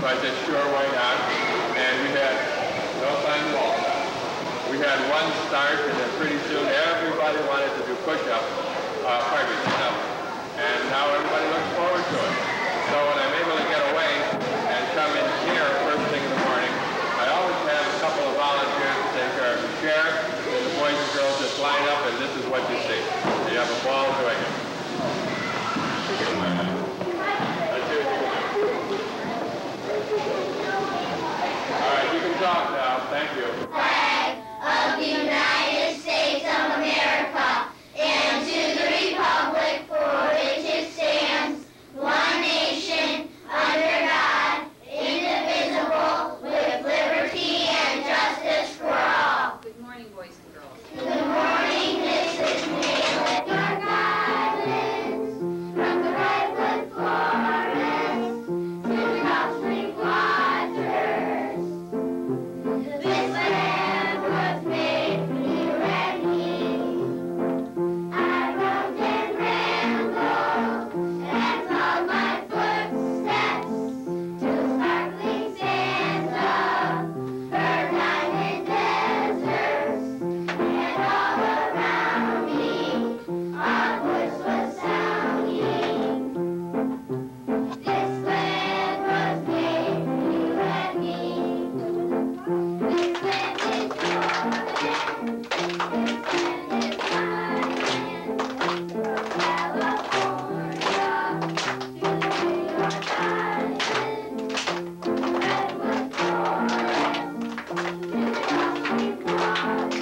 So I said, sure, why not? And we had no fun wall. We had one start, and then pretty soon everybody wanted to do push-ups, sit-ups. And now everybody looks forward to it. So when I'm able to get away and come in here first thing in the morning, I always have a couple of volunteers to take care of the chair, and the boys and girls just line up, and this is what you see. You have a ball doing it. All right, you can talk now. Thank you. Flag of the United States of America, and to the republic for which it stands, one nation, under God, indivisible, with liberty and justice for all. Good morning, boys and girls. Good morning, Mrs. Naylor. Your God lives from the redwood forest to the Gulf Stream waters. This land was made for you and me. I roamed and rambled and followed my footsteps to the sparkling sands of her diamond deserts, and all around me our voice was sounding. This land was made for you and me. This land is your land. This land is my land. From California to the New York Island, redwood forest to the Gulf Stream waters.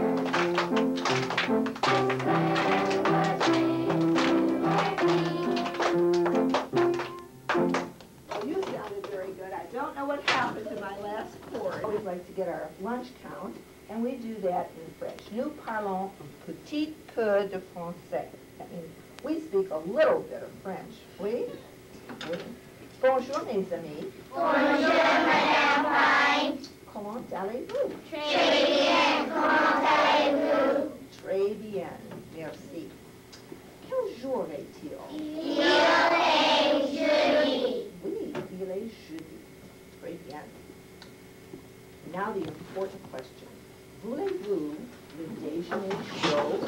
This land was made for you and me. Well, you sounded very good. I don't know what happened to my last chord. We like to get our lunch count, and we do that in French. Nous parlons un petit peu de français. That means we speak a little bit of French. Oui? Oui. Bonjour, mes amis. Bonjour, Madame Pine. Comment allez-vous? Très bien, comment allez-vous? Très bien, merci. Quel jour est-il? Il est jeudi. Oui, il est jeudi. Très bien. Now the important question. Voulez-vous le déjeuner chaud?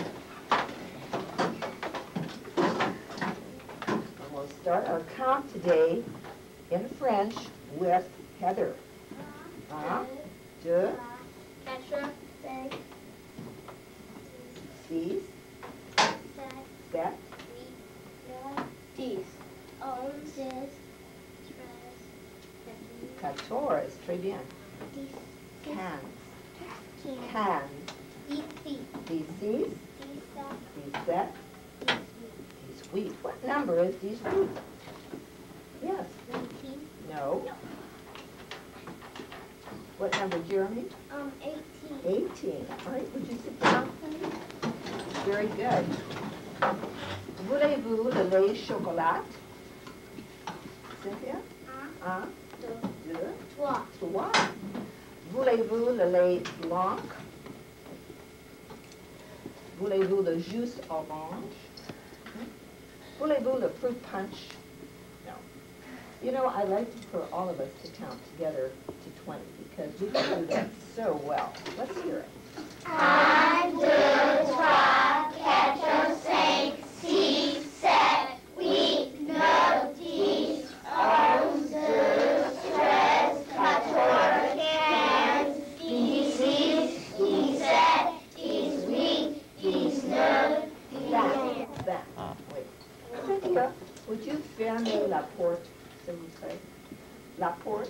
And we'll start our count today in French with Heather. Un, deux, 4, 5, six, 7, sept, 8, 9, 10, 11, 12, 14. Très bien. 13, 15, 15, 15, 18, 16, 17, 18. What number is 18? Yes. 19, No. What number, Jeremy? 18. 18. All right, would you sit down, please? Very good. Voulez-vous le lait chocolat? Cynthia? 1, 2, 3, 3. Voulez-vous le lait blanc? Voulez-vous le jus orange? Voulez-vous le fruit punch? No. You know, I like for all of us to count together to 20 because we can do that so well. Let's hear it. 1, 2, 3, 4, 5, 6, 7, 8, 9, 10, 11, 12, 13, 14, 15, 16, 17, 18, 19, 20. That. Wait. Cynthia, would you fermer la porte, s'il vous plaît? La porte?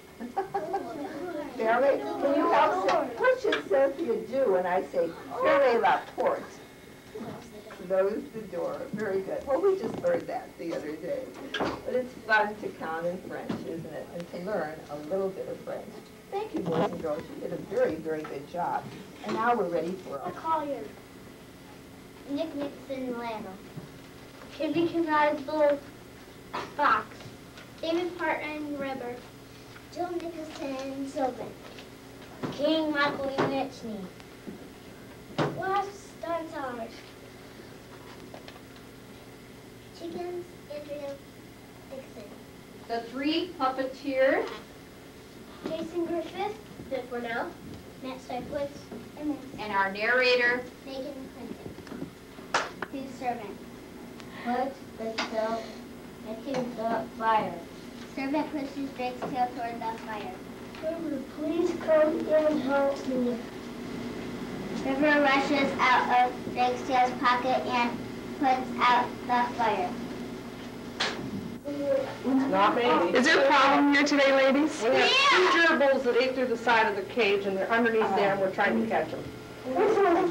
Fermer? Can you help? What should Cynthia do when I say fermer la porte? Close the door. Very good. Well, we just learned that the other day. But it's fun to count in French, isn't it? And to learn a little bit of French. Thank you, boys and girls. You did a very, very good job. And now we're ready for The our Collier. Nick Nixon Lano. Kidney Conrad's Little Fox. David Parton Ribber. Jill Nicholson Sylvan. King Michael Unichny. Wasps Don Summers. Chickens Andrea Dixon. The three puppeteers. Jason Griffith, Dick Cornell, Matt Seifwitz, And our narrator. Megan Clinton. Who's servant? Put the stove into the fire. Servant pushes Drake's tail toward the fire. River, please come and help me. River rushes out of Drake's tail's pocket and puts out the fire. Not me. Is there a problem here today, ladies? We have two gerbils that ate through the side of the cage, and they're underneath there, and we're trying to catch them. Where?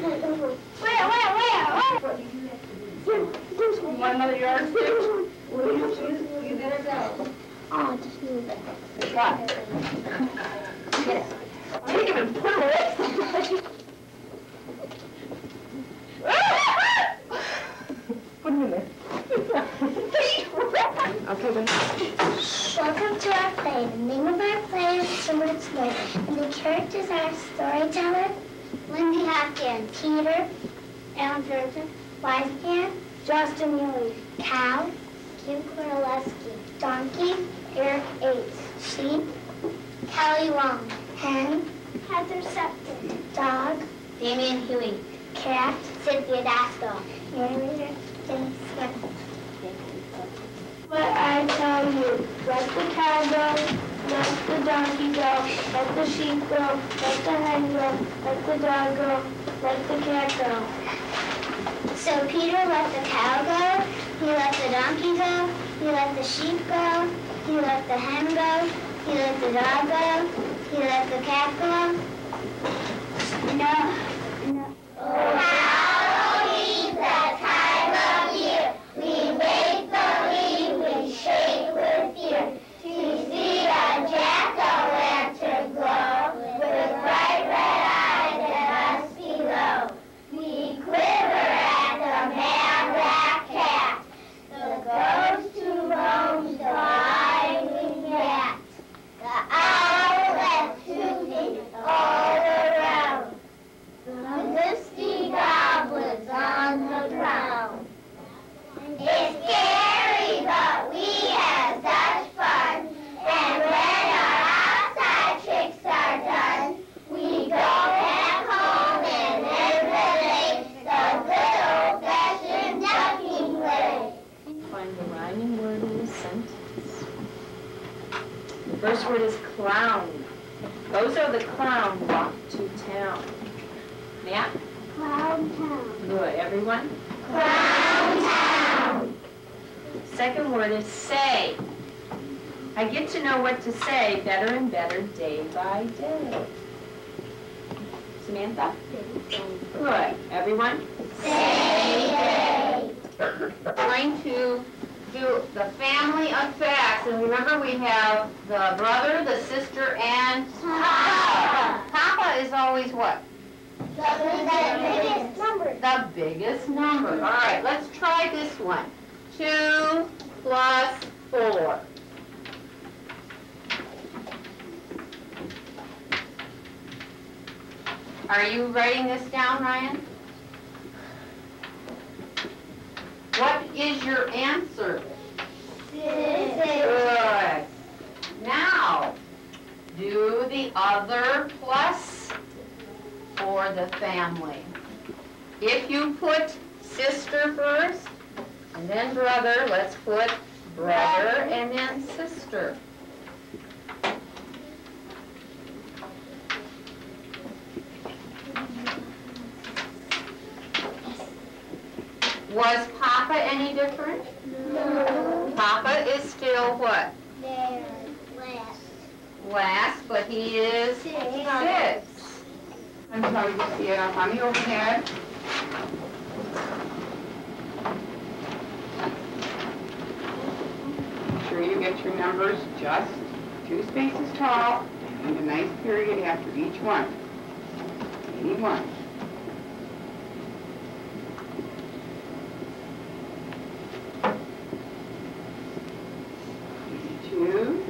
Want another yardstick? You better go. Oh, just move it. Got it. Take him and put him away. Put him in there. Okay, then. Welcome to our play. The name of our play is Summer's Night, and the characters are storyteller, Lindsay Hopkins, Peter, Alan Johnson, Wise Man, Justin Miller, Cow, Kim Korleski, Donkey, Eric Ates, Sheep, Kelly Wong, Hen, Heather Septon, Dog, Damian Huey, Cat, Cynthia Daskell, narrator, Dennis Smith. What I tell you, let the cow go, let the donkey go, let the sheep go, let the hen go, let the dog go, let the cat go. So Peter let the cow go, he let the donkey go, he let the sheep go, he let the hen go, he let the dog go, he let the cat go. No. Halloween's the time of year. We make believe, we shake with fear. To see a jack-o'-lantern glow with bright red eyes at us below. We quiver at the man-rat cat, the ghost who roams the winding rat, the owl that's hooting all around, the misty goblins on the ground. It's scary, but we have such fun. And when our outside tricks are done, we go back home and emulate the good old-fashioned ducking way. Find the rhyming word in the sentence. The first word is clown. Those are the clown walk to town. Matt? Clown Town. Good. Everyone? Clown Town. Second word is say. I get to know what to say better and better day by day. Samantha? Good. Everyone? Say We're going to do the family of facts. And remember, we have the brother, the sister, and Papa. Papa is always what? The biggest number. The biggest number. All right, let's try this one. 2 plus 4. Are you writing this down, Ryan? What is your answer? 6. Good. Now, do the other plus for the family. If you put sister first, and then brother, let's put brother and then sister. Was Papa any different? No. Papa is still what? There. Last. Last, but he is 6. Until you see it up on the overhead. Make sure you get your numbers just 2 spaces tall and a nice period after each one. 81. 82.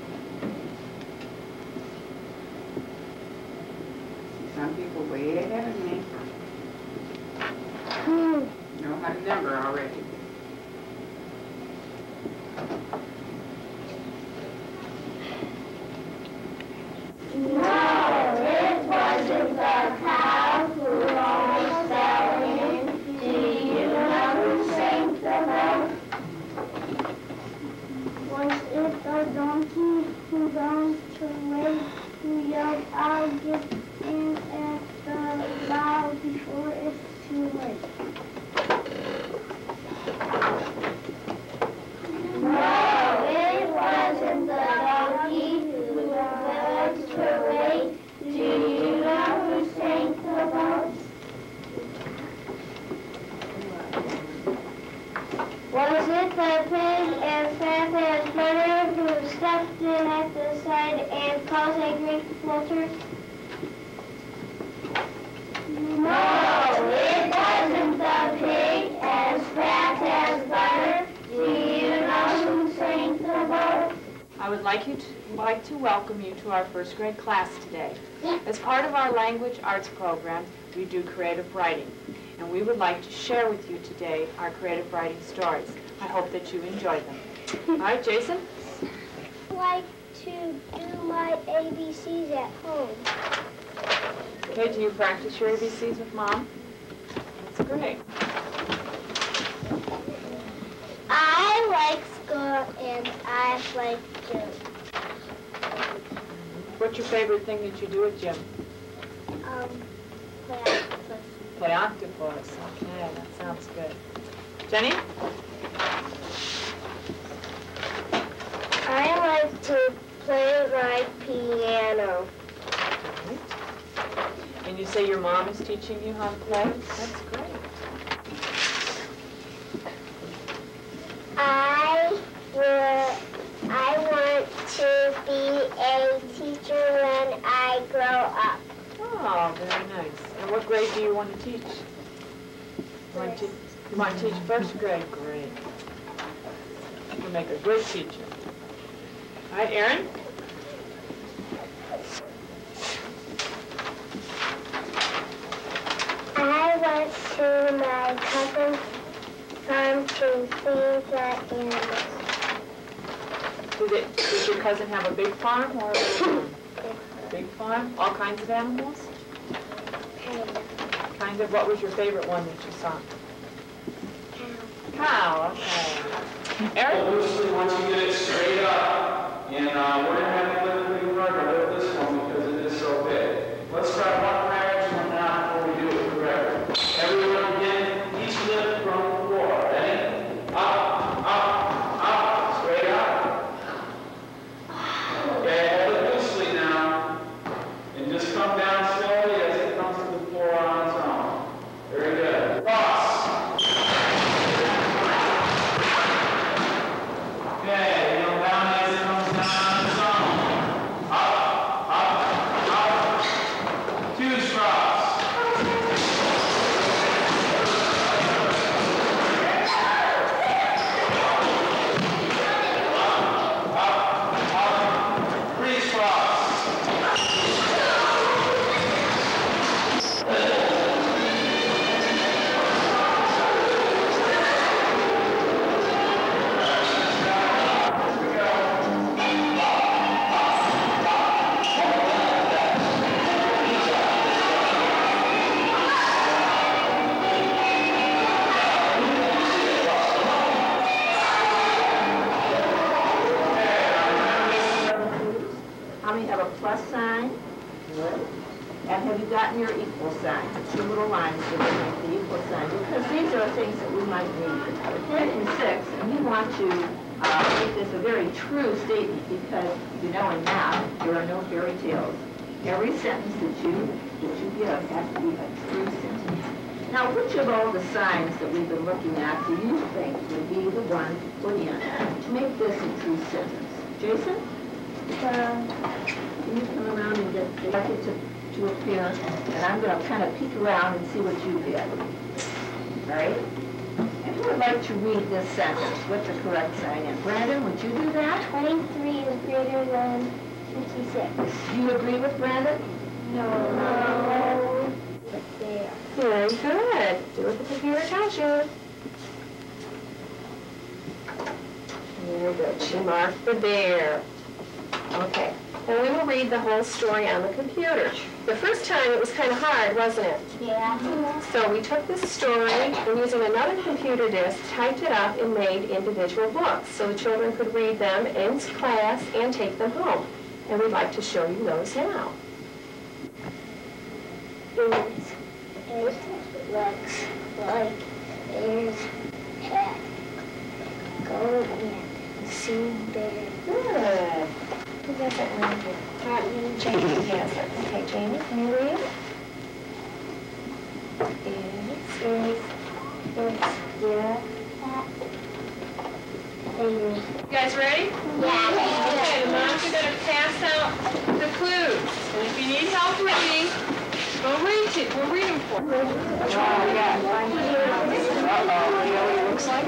Some people way ahead of me. Know how to number already. a donkey who goes to wait, who yells, I'll get in at the bow before it's too late. No, it wasn't the donkey who goes to wait. Do you know who sank the boat? Was it the pig as fat as butter who stepped in at the side and caused a great flutter? No, it wasn't the pig as fat as butter. Do you know who sank the boat? I would like to welcome you to our first grade class today. As part of our language arts program, we do creative writing, and we would like to share with you today our creative writing stories. I hope that you enjoy them. All right, Jason? I like to do my ABCs at home. Okay, do you practice your ABCs with Mom? That's great. I like school and I like gym. What's your favorite thing that you do with Jim? Play octopus. Play octopus. Okay, that sounds good. Jenny? I like to play my piano. And you say your mom is teaching you how to play? That's great. I want to be a teacher when I grow up. Oh, very nice. And what grade do you want to teach? You want to teach first grade? Great. You'll make a good teacher. All right, Erin? I went to my cousin's farm to see the animals. Does your cousin have a big farm or a little farm? Big farm? All kinds of animals? Kind of. What was your favorite one that you saw? Cow. Okay. Eric? Loosely, once you get it straight up, and we're going to have a little bit harder with this one because it is so big. Let's try one correction one now before we do it correctly. Everyone again, each lift from the floor. Ready? Up, up, up, straight up. Okay, hold it loosely now, and just come down slowly as it comes to the floor on its own. Very good. Cross. Okay, kneel down as it comes down on its own. Up, up, up. Twos cross. Up, up. Threes cross. How many have a plus sign? Good. And have you gotten your equal sign? The two little lines that make the equal sign. Because these are things that we might need. We're in 6, and we want to make this a very true statement because, you know, in math, there are no fairy tales. Every sentence that you give has to be a true sentence. Now, which of all the signs that we've been looking at do you think would be the one to put in to make this a true sentence? Jason? Can you come around and get the bucket to appear? And I'm going to kind of peek around and see what you did. All right? And who would like to read this sentence with the correct sign in? Brandon, would you do that? 23 is greater than 56. Do you agree with Brandon? No. But there. Very good. Do it with the computer cashier. Very good. She marked the bear. Okay. And we will read the whole story on the computer. The first time it was kind of hard, wasn't it? Yeah. So we took this story and using another computer disk, typed it up and made individual books so the children could read them in class and take them home. And we'd like to show you those now. It looks like there's cat. Go and see bear. Good. Who has that one here? Jamie has it. Okay, Jamie, can you read? Yeah. You guys ready? Yeah. Okay, the moms are going to pass out the clues. And if you need help reading, go read it. We'll read them for you. Which one we got? Uh-oh, really looks like it.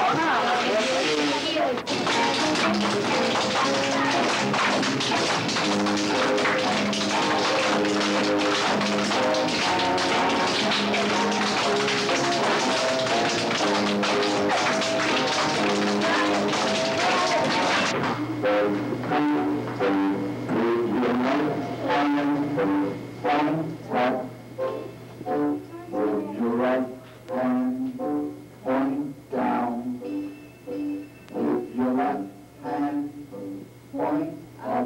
With your right hand, point down. With your left hand, point up.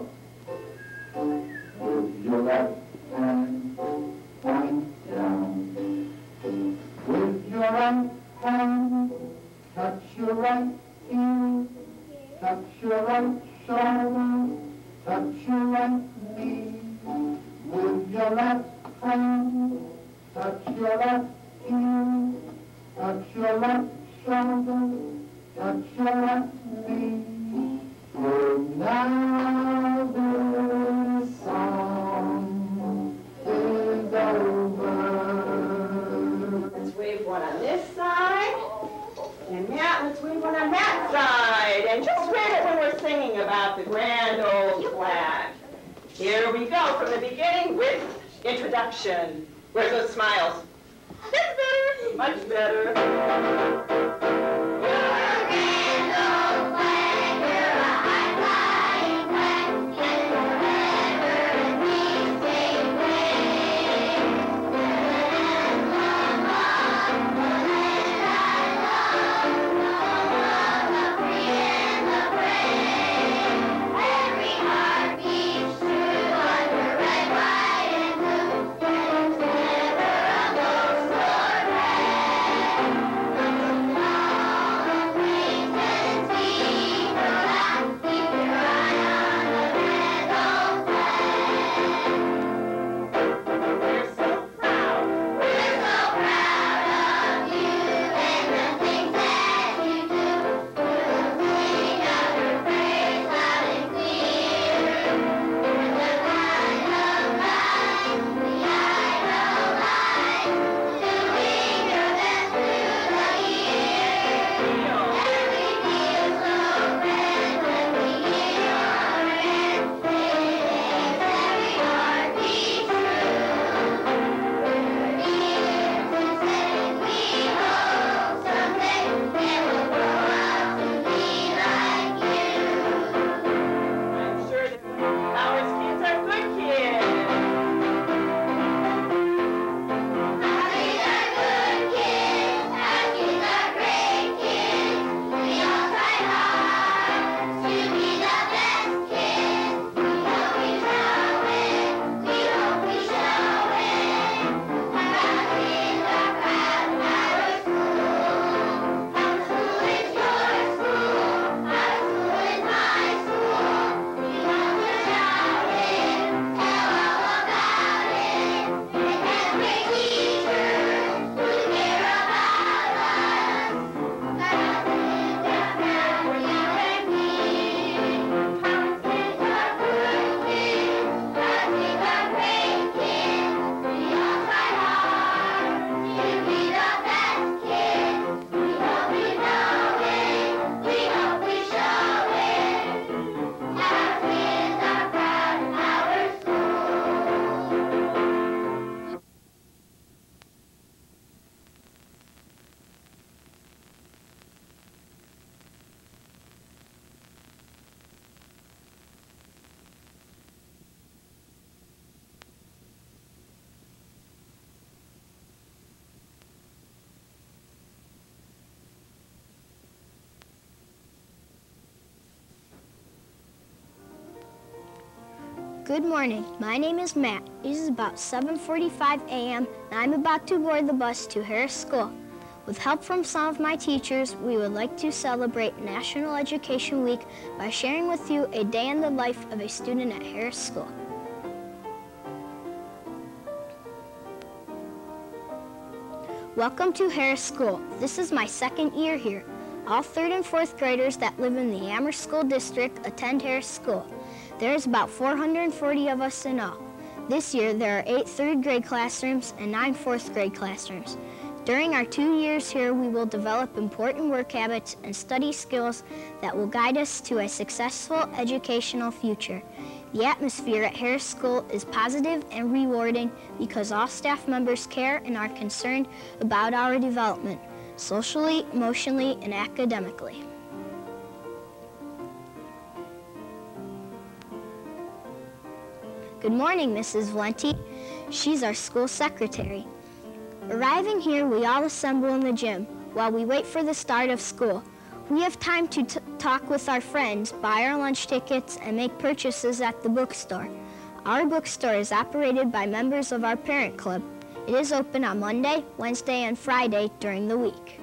With your left hand, point down. With your right hand, touch your right ear, touch your right shoulder, touch your right knee. With your left hand, touch your left ear, touch your left shoulder, touch your left knee. Good now this song is over. Let's wave one on this side. And Matt, let's wave one on that side. And just wave it when we're singing about the grand old flag. Here we go from the beginning with introduction. Where's those smiles? That's better. Much better. Never a ghost or Good morning. My name is Matt. It is about 7:45 a.m. and I'm about to board the bus to Harris School. With help from some of my teachers, we would like to celebrate National Education Week by sharing with you a day in the life of a student at Harris School. Welcome to Harris School. This is my second year here. All 3rd and 4th graders that live in the Amherst School District attend Harris School. There is about 440 of us in all. This year, there are 8 3rd grade classrooms and 9 4th grade classrooms. During our 2 years here, we will develop important work habits and study skills that will guide us to a successful educational future. The atmosphere at Harris School is positive and rewarding because all staff members care and are concerned about our development, socially, emotionally, and academically. Good morning, Mrs. Valenti. She's our school secretary. Arriving here, we all assemble in the gym while we wait for the start of school. We have time to talk with our friends, buy our lunch tickets, and make purchases at the bookstore. Our bookstore is operated by members of our parent club. It is open on Monday, Wednesday, and Friday during the week.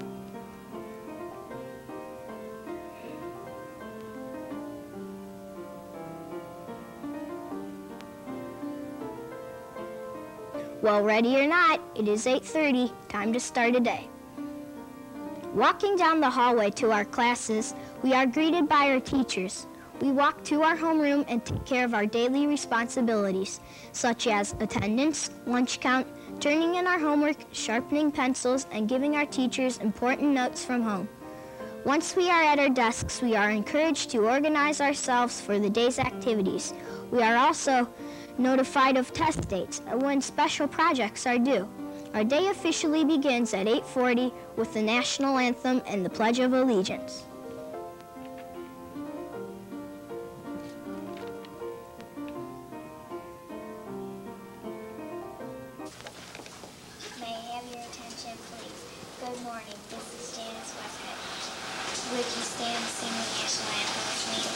Well, ready or not, it is 8:30, time to start a day. Walking down the hallway to our classes, we are greeted by our teachers. We walk to our homeroom and take care of our daily responsibilities, such as attendance, lunch count, turning in our homework, sharpening pencils, and giving our teachers important notes from home. Once we are at our desks, we are encouraged to organize ourselves for the day's activities. We are also notified of test dates and when special projects are due. Our day officially begins at 8:40 with the national anthem and the Pledge of Allegiance. May I have your attention, please? Good morning. This is Janice Westhead. Would you stand and sing the national anthem with me?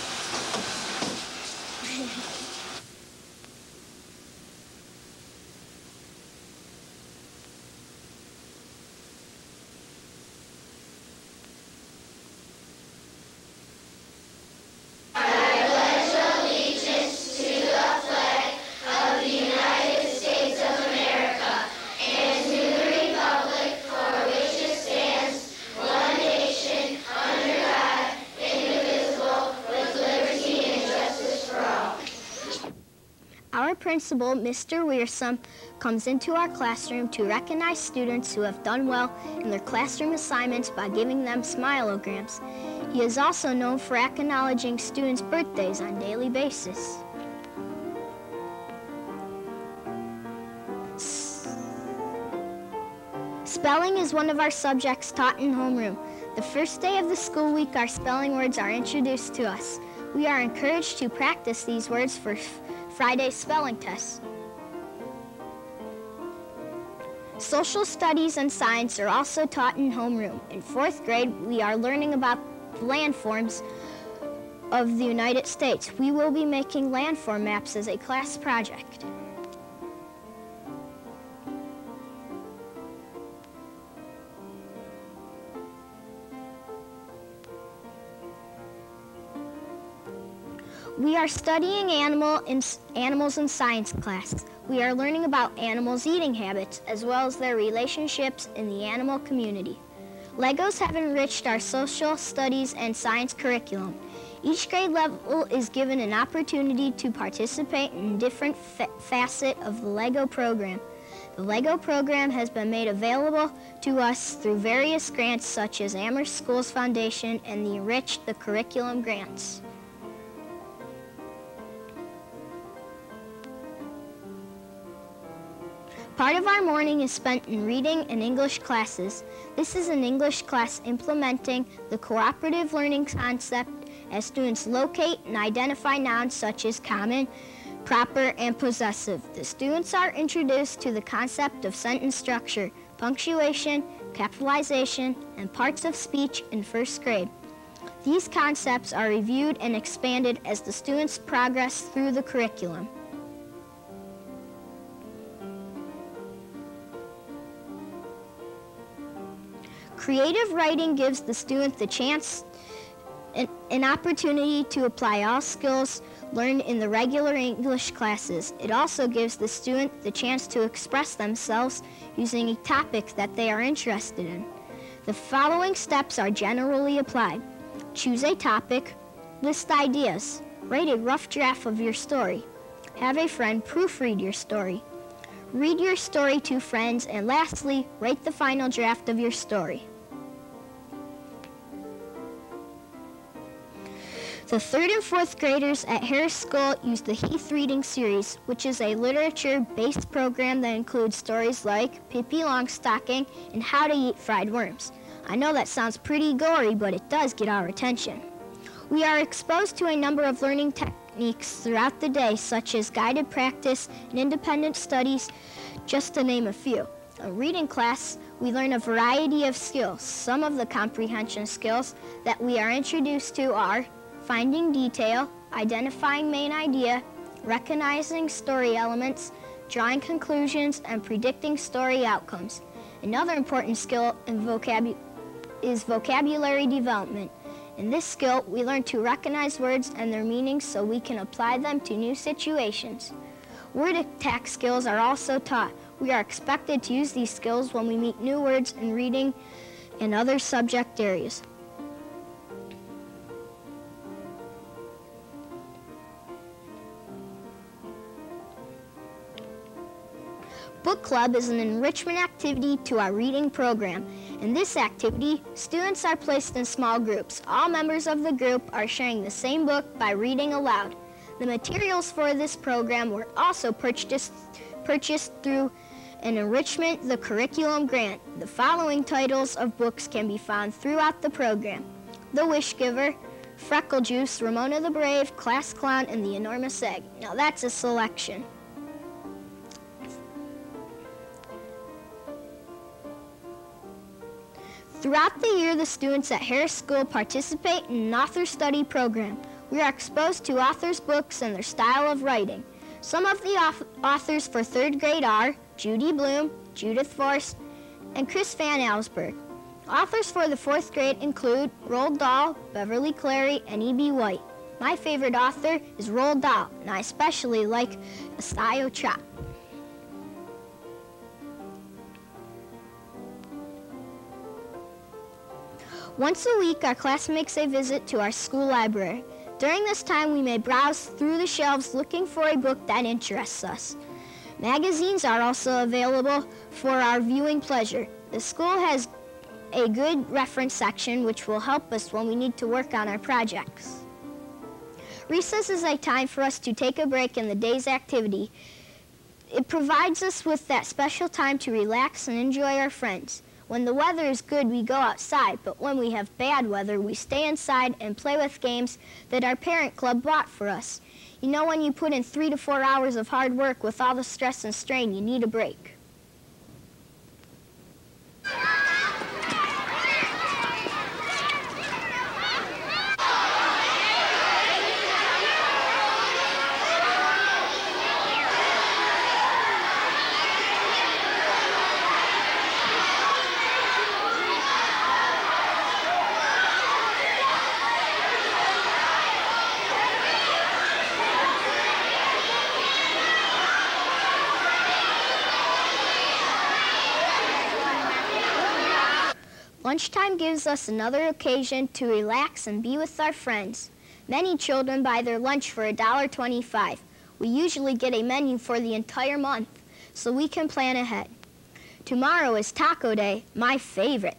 Our principal, Mr. Wearsome, comes into our classroom to recognize students who have done well in their classroom assignments by giving them smilograms. He is also known for acknowledging students' birthdays on a daily basis. Spelling is one of our subjects taught in homeroom. The first day of the school week, our spelling words are introduced to us. We are encouraged to practice these words for Friday's spelling test. Social studies and science are also taught in homeroom. In 4th grade, we are learning about landforms of the United States. We will be making landform maps as a class project. We are studying animals in science class. We are learning about animals' eating habits as well as their relationships in the animal community. Legos have enriched our social studies and science curriculum. Each grade level is given an opportunity to participate in a different facet of the Lego program. The Lego program has been made available to us through various grants such as Amherst Schools Foundation and the Enrich the Curriculum grants. Part of our morning is spent in reading and English classes. This is an English class implementing the cooperative learning concept as students locate and identify nouns such as common, proper, and possessive. The students are introduced to the concept of sentence structure, punctuation, capitalization, and parts of speech in 1st grade. These concepts are reviewed and expanded as the students progress through the curriculum. Creative writing gives the student the chance, an opportunity to apply all skills learned in the regular English classes. It also gives the student the chance to express themselves using a topic that they are interested in. The following steps are generally applied. Choose a topic, list ideas, write a rough draft of your story, have a friend proofread your story, read your story to friends, and lastly, write the final draft of your story. The 3rd and 4th graders at Harris School use the Heath Reading Series, which is a literature-based program that includes stories like Pippi Longstocking and How to Eat Fried Worms. I know that sounds pretty gory, but it does get our attention. We are exposed to a number of learning techniques throughout the day, such as guided practice and independent studies, just to name a few. In reading class, we learn a variety of skills. Some of the comprehension skills that we are introduced to are finding detail, identifying main idea, recognizing story elements, drawing conclusions, and predicting story outcomes. Another important skill is vocabulary development. In this skill, we learn to recognize words and their meanings so we can apply them to new situations. Word attack skills are also taught. We are expected to use these skills when we meet new words in reading and other subject areas. Book Club is an enrichment activity to our reading program. In this activity, students are placed in small groups. All members of the group are sharing the same book by reading aloud. The materials for this program were also purchased through an Enrichment the Curriculum grant. The following titles of books can be found throughout the program: The Wish Giver, Freckle Juice, Ramona the Brave, Class Clown, and The Enormous Egg. Now that's a selection. Throughout the year, the students at Harris School participate in an author study program. We are exposed to authors' books and their style of writing. Some of the authors for 3rd grade are Judy Blume, Judith Forst, and Chris Van Allsburg. Authors for the 4th grade include Roald Dahl, Beverly Cleary, and E.B. White. My favorite author is Roald Dahl, and I especially like Asayo Chop. Once a week, our class makes a visit to our school library. During this time, we may browse through the shelves looking for a book that interests us. Magazines are also available for our viewing pleasure. The school has a good reference section which will help us when we need to work on our projects. Recess is a time for us to take a break in the day's activity. It provides us with that special time to relax and enjoy our friends. When the weather is good, we go outside, but when we have bad weather, we stay inside and play with games that our parent club bought for us. You know, when you put in 3 to 4 hours of hard work with all the stress and strain, you need a break. Lunchtime gives us another occasion to relax and be with our friends. Many children buy their lunch for $1.25. We usually get a menu for the entire month, so we can plan ahead. Tomorrow is Taco Day, my favorite.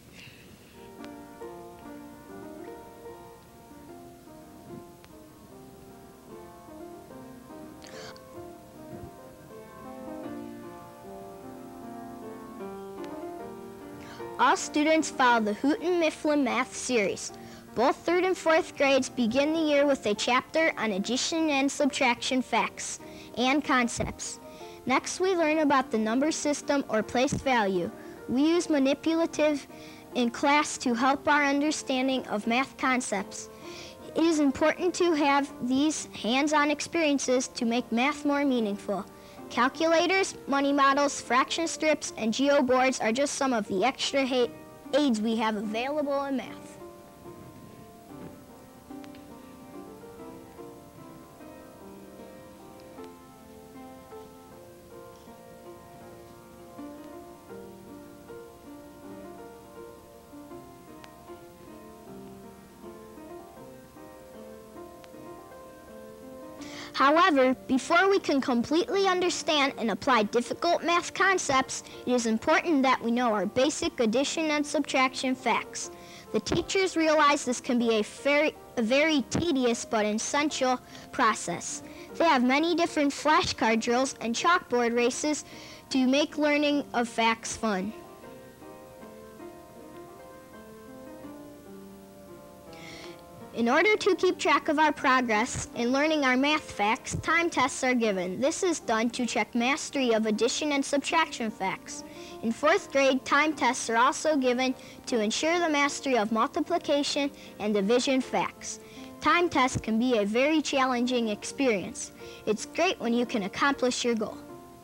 All students follow the Houghton Mifflin Math Series. Both 3rd and 4th grades begin the year with a chapter on addition and subtraction facts and concepts. Next, we learn about the number system or place value. We use manipulative in class to help our understanding of math concepts. It is important to have these hands-on experiences to make math more meaningful. Calculators, money models, fraction strips, and geo boards are just some of the extra aids we have available in math. However, before we can completely understand and apply difficult math concepts, it is important that we know our basic addition and subtraction facts. The teachers realize this can be a very tedious but essential process. They have many different flashcard drills and chalkboard races to make learning of facts fun. In order to keep track of our progress in learning our math facts, time tests are given. This is done to check mastery of addition and subtraction facts. In 4th grade, time tests are also given to ensure the mastery of multiplication and division facts. Time tests can be a very challenging experience. It's great when you can accomplish your goal.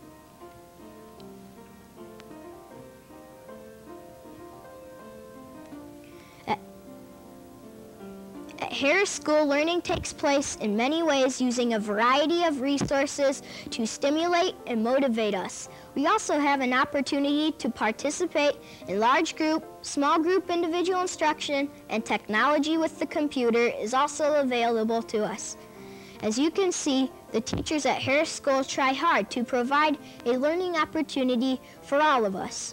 At Harris School, learning takes place in many ways using a variety of resources to stimulate and motivate us. We also have an opportunity to participate in large group, small group individual instruction, and technology with the computer is also available to us. As you can see, the teachers at Harris School try hard to provide a learning opportunity for all of us.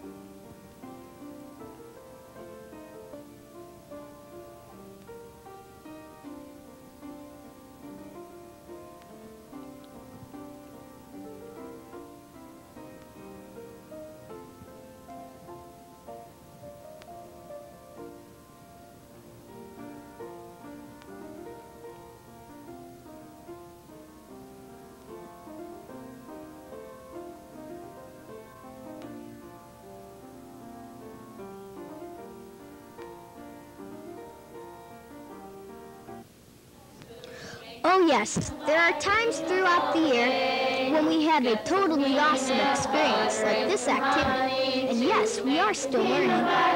Oh yes, there are times throughout the year when we have a totally awesome experience like this activity. And yes, we are still learning.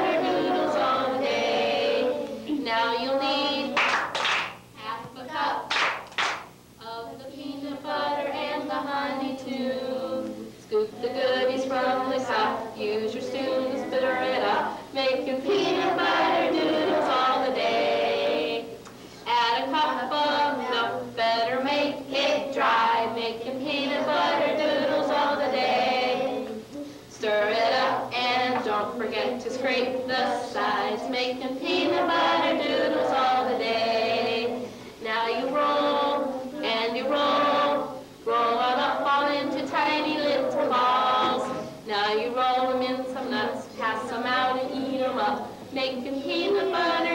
Now you'll need half a cup of the peanut butter and the honey too. Scoop the goodies from the cup, use your spoon to stir it up, making peanut butter doodles all the day. Add a cup of milk, better make it dry, making peanut butter doodles all the day. Stir it up and don't forget to scrape the sides, making peanut butter doodles all the day. Now you roll and you roll, roll it up all into tiny little balls. Now you roll them in some nuts, pass them out and eat them up, making peanut butter.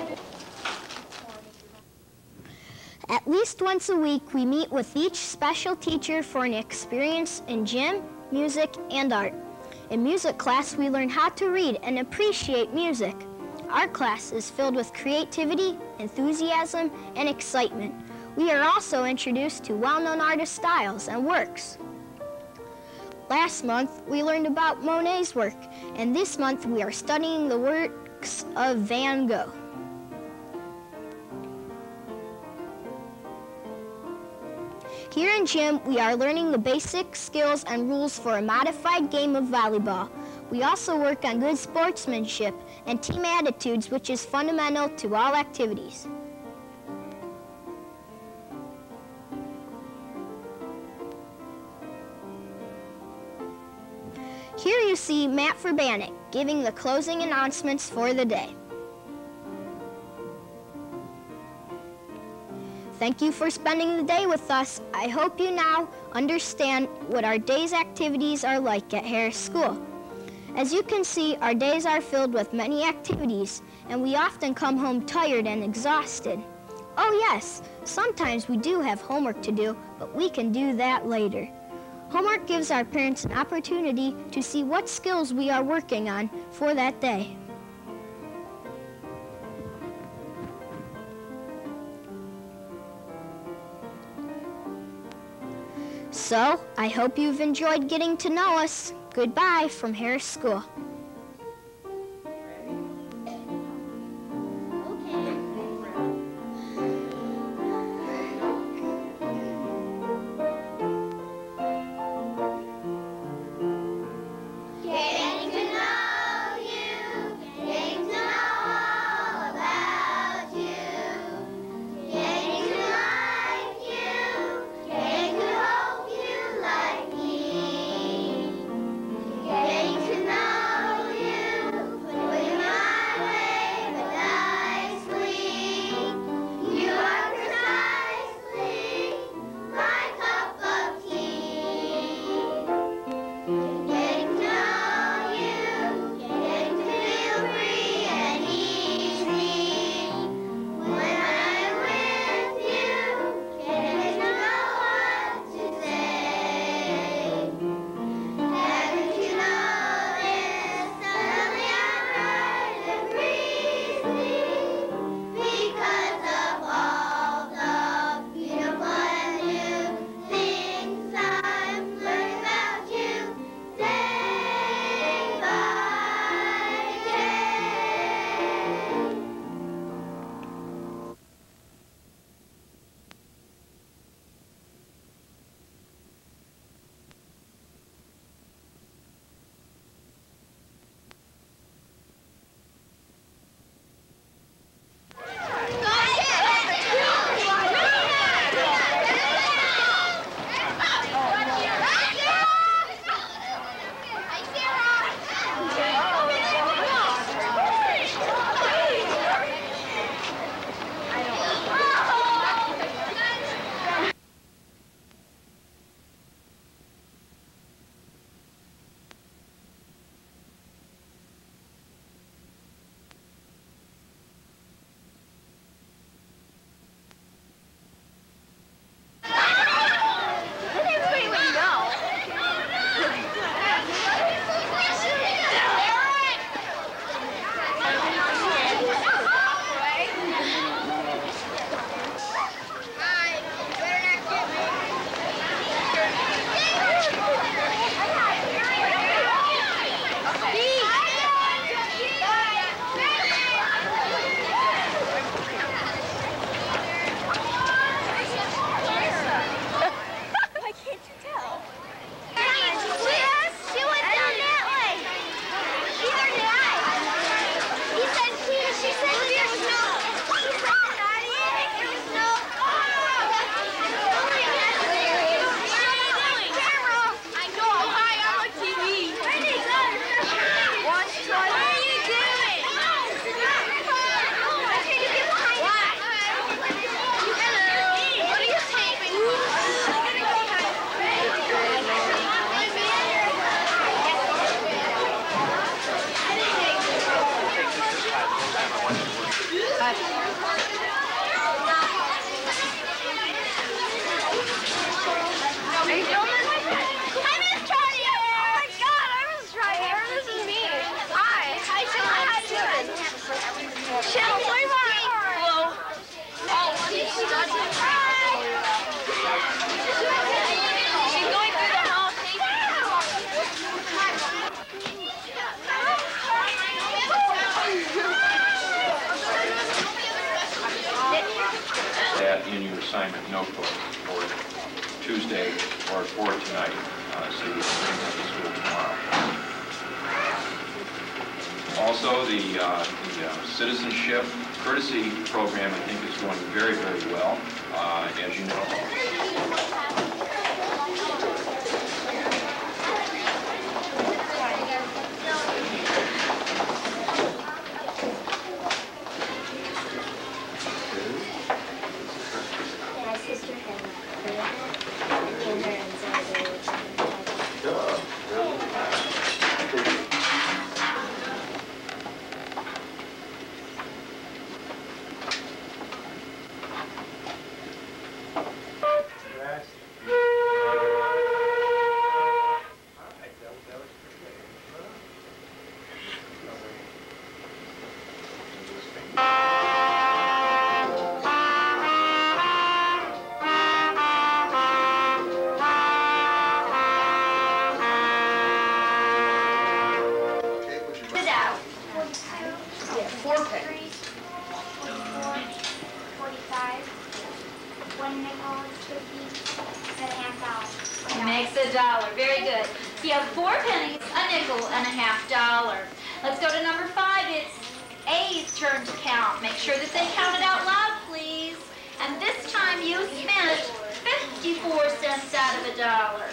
At least once a week, we meet with each special teacher for an experience in gym, music, and art. In music class, we learn how to read and appreciate music. Art class is filled with creativity, enthusiasm, and excitement. We are also introduced to well-known artist styles and works. Last month, we learned about Monet's work, and this month we are studying the works of Van Gogh. Here in gym, we are learning the basic skills and rules for a modified game of volleyball. We also work on good sportsmanship and team attitudes, which is fundamental to all activities. Here you see Matt Verbanek giving the closing announcements for the day. Thank you for spending the day with us. I hope you now understand what our day's activities are like at Harris School. As you can see, our days are filled with many activities, and we often come home tired and exhausted. Oh yes, sometimes we do have homework to do, but we can do that later. Homework gives our parents an opportunity to see what skills we are working on for that day. So, I hope you've enjoyed getting to know us. Goodbye from Harris School. Getting to know you, getting to know all about you, getting to like you, getting to hope you like me, getting to know you, putting my way but nicely. You are precisely my cup of tea. Getting to know you, getting to feel free and easy. When I'm with you, getting to know what to say. Having to know this, suddenly I'm bright and breezy. Because of all the beautiful and new things I'm learning about you. Day by day. Why can't you tell? She went down that way. Neither did I. He said she said there's no. She said there was no. I know. Hi, I'm on TV. Where did he go? What are you doing? Why can't you get behind? Why? What are you taping? That in your assignment notebook for Tuesday or for tonight, so you can bring that to school tomorrow. Also, the citizenship courtesy program, I think, is going very, very well, as you know. My sister had and her Makes $1. Very good. So you have 4 pennies, a nickel, and $0.50. Let's go to number 5. It's A's turn to count. Make sure that they count it out loud, please. And this time you spent 54 cents out of $1.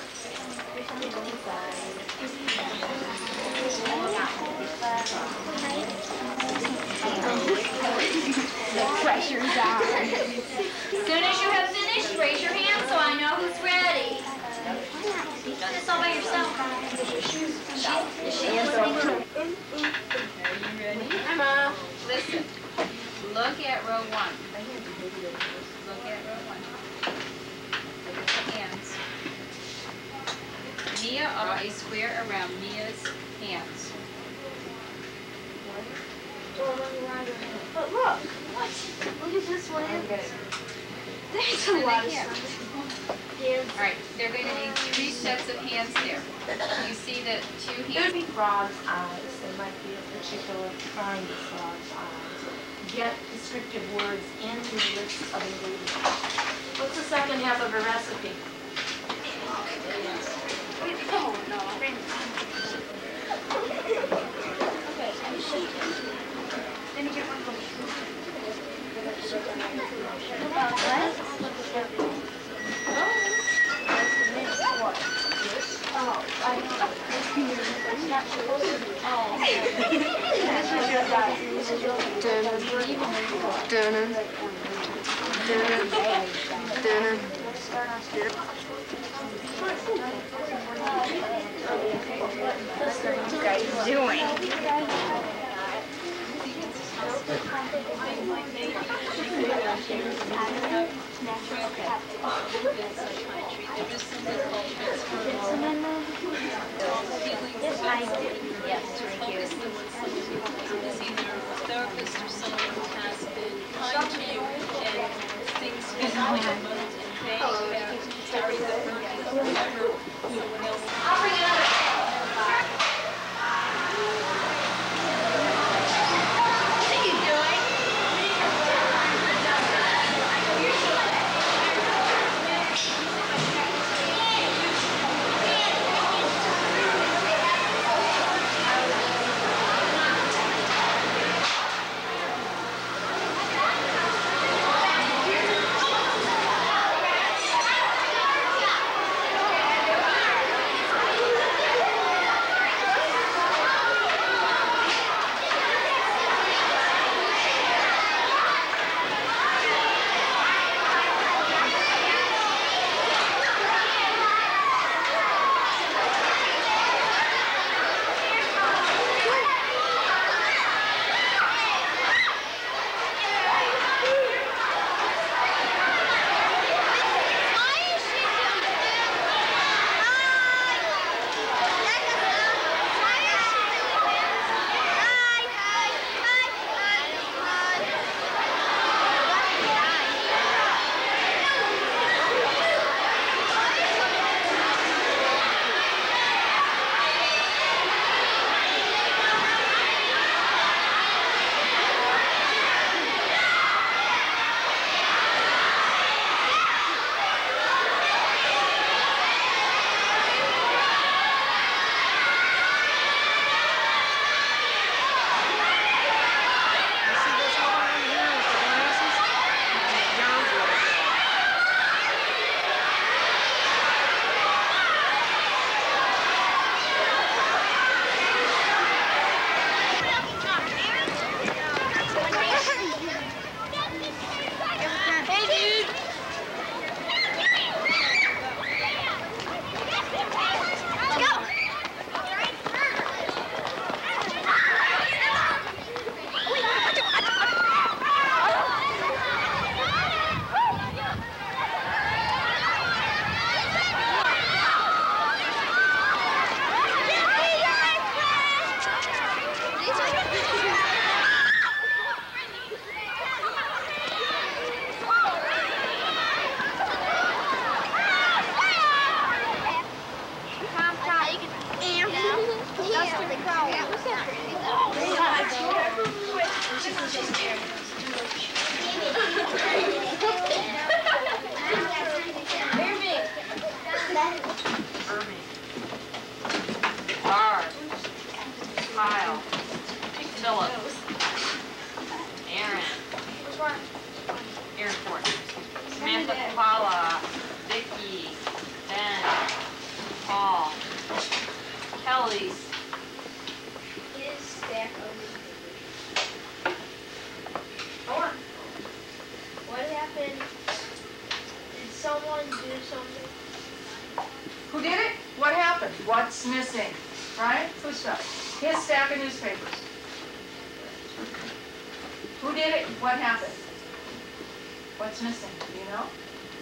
The pressure's on. As soon as you have finished, raise your hand so I know who's ready. You're doing this all by yourself. She is listening. Are you ready? Emma, listen. Look at row 1. Look at row 1. Look at the hands. Mia, draw a square around Mia's hands. But look, what? Look at this one. There's a lot of stuff. All right, they're going to need 3 sets of hands there. You see that 2 It would hands. be frog's eyes. There might be a particular kind of frog's eyes. Get descriptive words into the list of ingredients. What's the second half of a recipe? Oh, no. Then you get one more. What are you guys doing? Therapist or someone who has been kind to you and things get out of and they carry the burden of whatever someone else. I'll bring it up. What are you doing? something. Who did it? What happened? What's missing? Right? Who's stuff? His stack of newspapers. Who did it? What happened? What's missing? Do you know?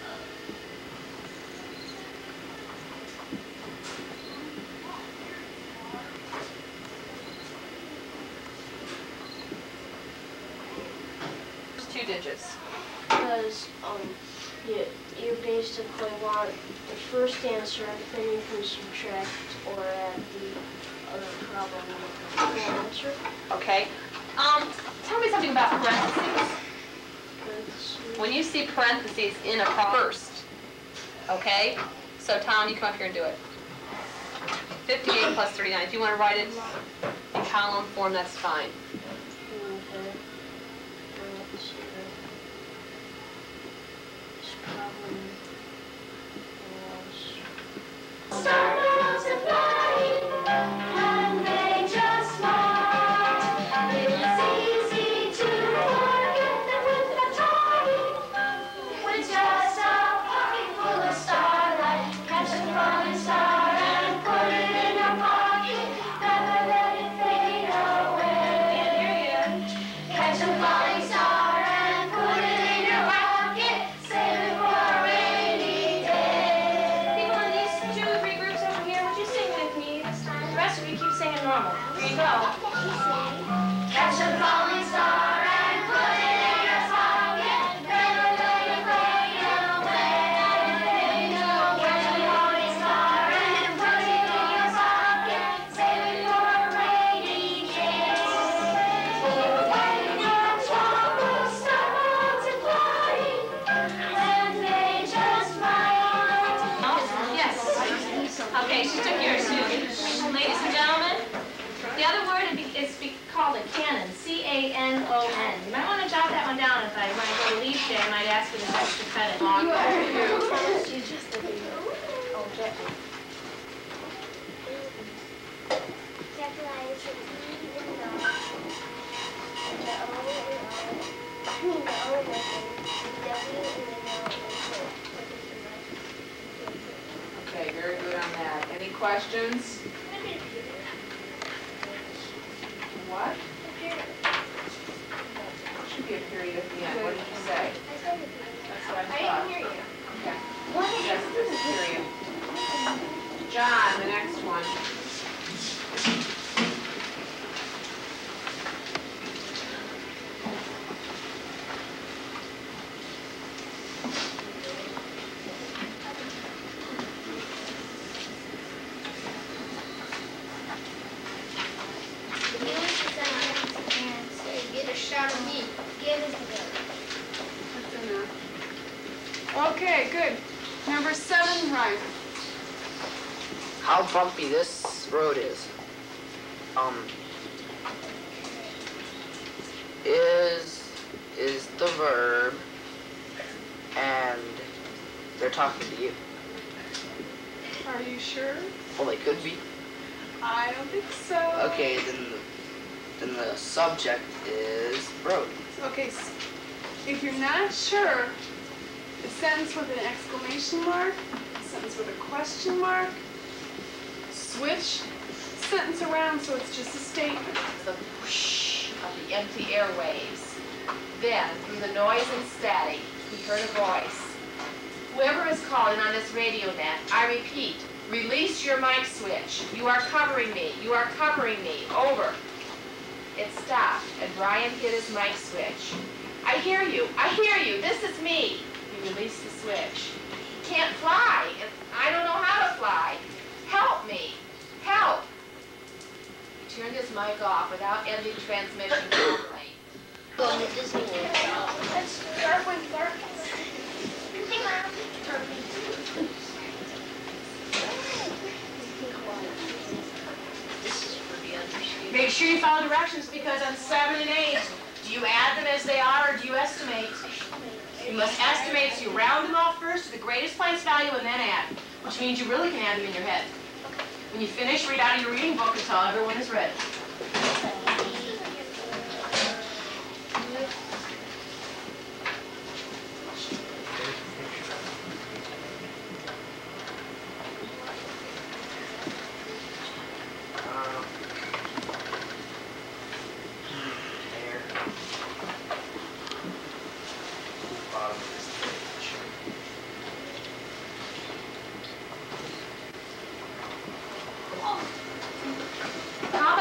First 2 digits. Because you basically want the first answer, then you can subtract or add the other problem with the full answer. Okay. Tell me something about parentheses. When you see parentheses in a first, okay? So Tom, you come up here and do it. 58 plus 39. If you want to write it in column form, that's fine. Okay. Let's see. This problem was... Start multiplying, and they just might. It's easy to forget them with the trying. With just a pocket full of starlight, catch a falling star and put it in your pocket. Never let it fade away. Catch a falling star and put it in your pocket. Save it for a rainy day. People in these 2 or 3 groups over here, would you sing with me this time? The rest of you keep singing normal. Here you go. Catch a falling star and put it in your pocket. Never let it fade away. Catch a falling star and put it in your pocket. Save it for a rainy day. When your troubles start multiplying, and they just might. Yes. Okay, she took yours too. Ladies and gentlemen, the other word is called a canon, C-A-N-O-N. You might want to jot that one down if when I go to leave today, I might ask for this extra credit. You just did it. Oh, Jackie. Okay, very good on that. Any questions? What? Should be a period at the end. What did you say? That's what I thought. I didn't hear you. Okay. Yes, there's a period. John, the next one. Get a shot of me. Give it together. Okay, good. Number 7, right. How bumpy this road is. Is the verb, and they're talking to you. Are you sure? Well, they could be. I don't think so. Okay, then the subject is road. Okay, if you're not sure, a sentence with an exclamation mark, a sentence with a question mark, switch sentence around so it's just a statement. The whoosh of the empty airwaves. Then, through the noise and static, he heard a voice. Whoever is calling on this radio net, I repeat, release your mic switch. You are covering me. You are covering me. Over. It stopped, and Brian hit his mic switch. I hear you. I hear you. This is me. He released the switch. He can't fly, and I don't know how to fly. Help me. Help. He turned his mic off without ending transmission properly. Going to Disney World. Let's start with darkness. Hey, Mom. This is for the understatement. Make sure you follow directions because on 7 and 8, do you add them as they are or do you estimate? You must estimate, so you round them off first to the greatest place value and then add, which means you really can add them in your head. When you finish, read out of your reading book until everyone is ready.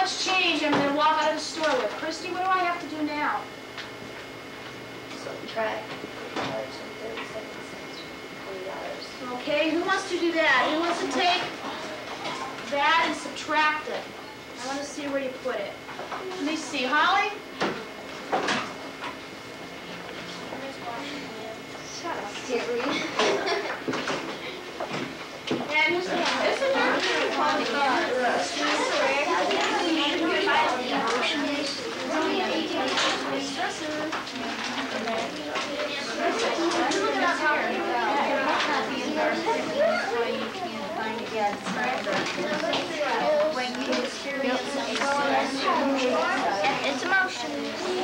much change I'm gonna walk out of the store with. Christy, what do I have to do now? Subtract $3.37. Okay, who wants to do that? Who wants to take that and subtract it? I want to see where you put it. Let me see. Holly? Shut up. Can't read. And who's next? This is her. It's emotion.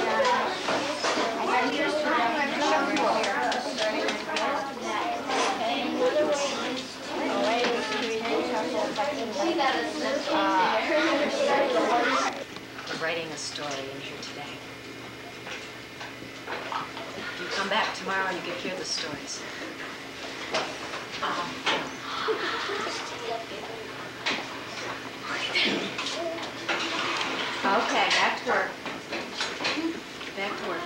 We're writing a story in here today. You come back tomorrow and you can hear the stories. Okay, back to work. Back to work.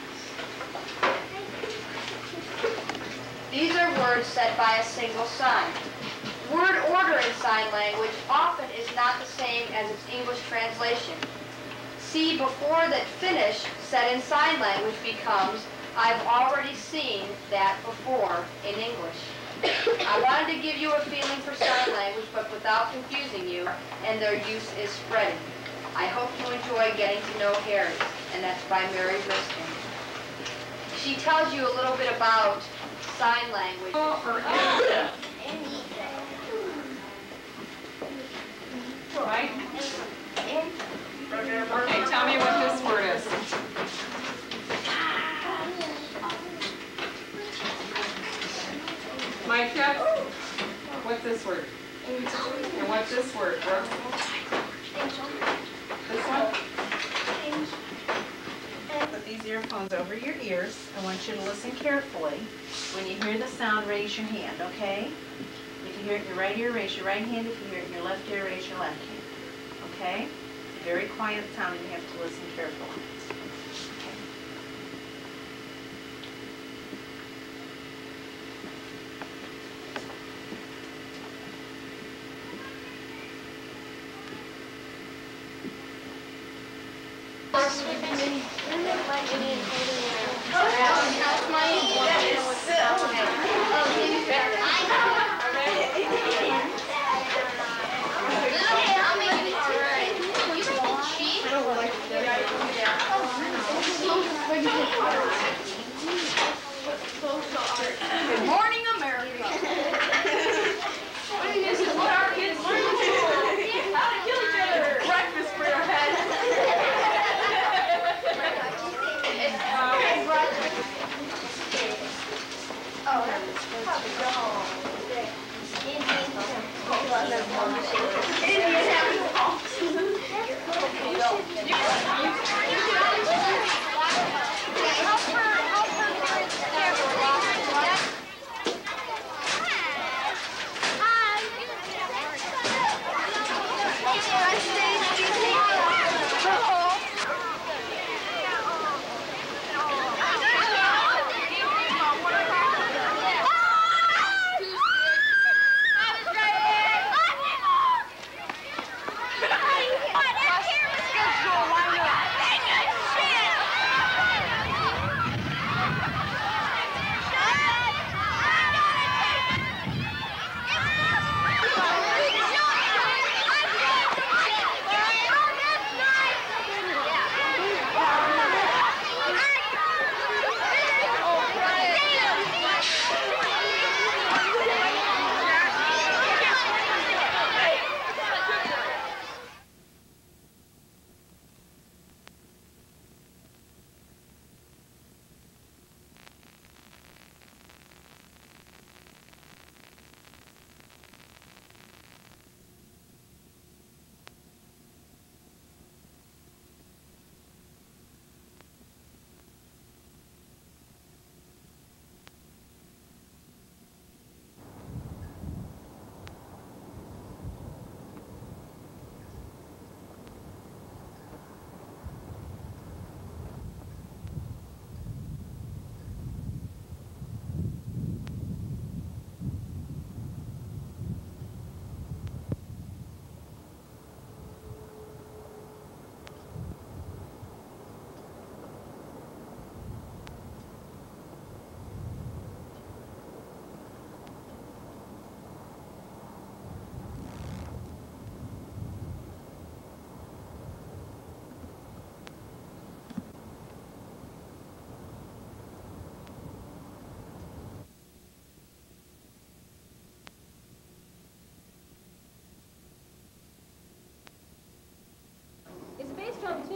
These are words said by a single sign. Word order in sign language often is not the same as its English translation. See before that finish said in sign language becomes I've already seen that before in English. I wanted to give you a feeling for sign language, but without confusing you, and their use is spreading. I hope you enjoy getting to know Harry, and that's by Mary Riskin. She tells you a little bit about sign language. Right? Okay, tell me what this word is. Micah, what's this word? And what's this word, Brooke? This one? Put these earphones over your ears. I want you to listen carefully. When you hear the sound, raise your hand, okay? If you hear it in your right ear, raise your right hand. If you hear it in your left ear, raise your left hand. Okay? It's a very quiet sound and you have to listen carefully. Good morning, America. What do you say? What our kids learn in school? How to kill each other. Breakfast for your head.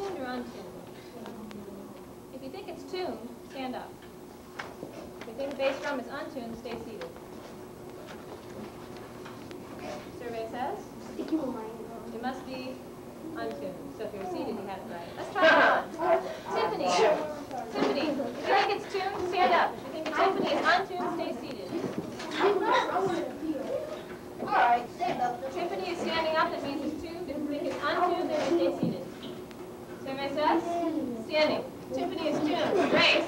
tuned or untuned? If you think it's tuned, stand up. If you think the bass drum is untuned, stay seated. Survey says? It must be untuned. So if you're seated, you had it right. Let's try it on. Tiffany. Tiffany, if you think it's tuned, stand up. If you think a timpani is untuned, stay seated. All right, stand up. Timpani is standing up. That means it's tuned. If you think it's untuned, then you stay seated. Survey says? Standing. Timpani is tuned. Great.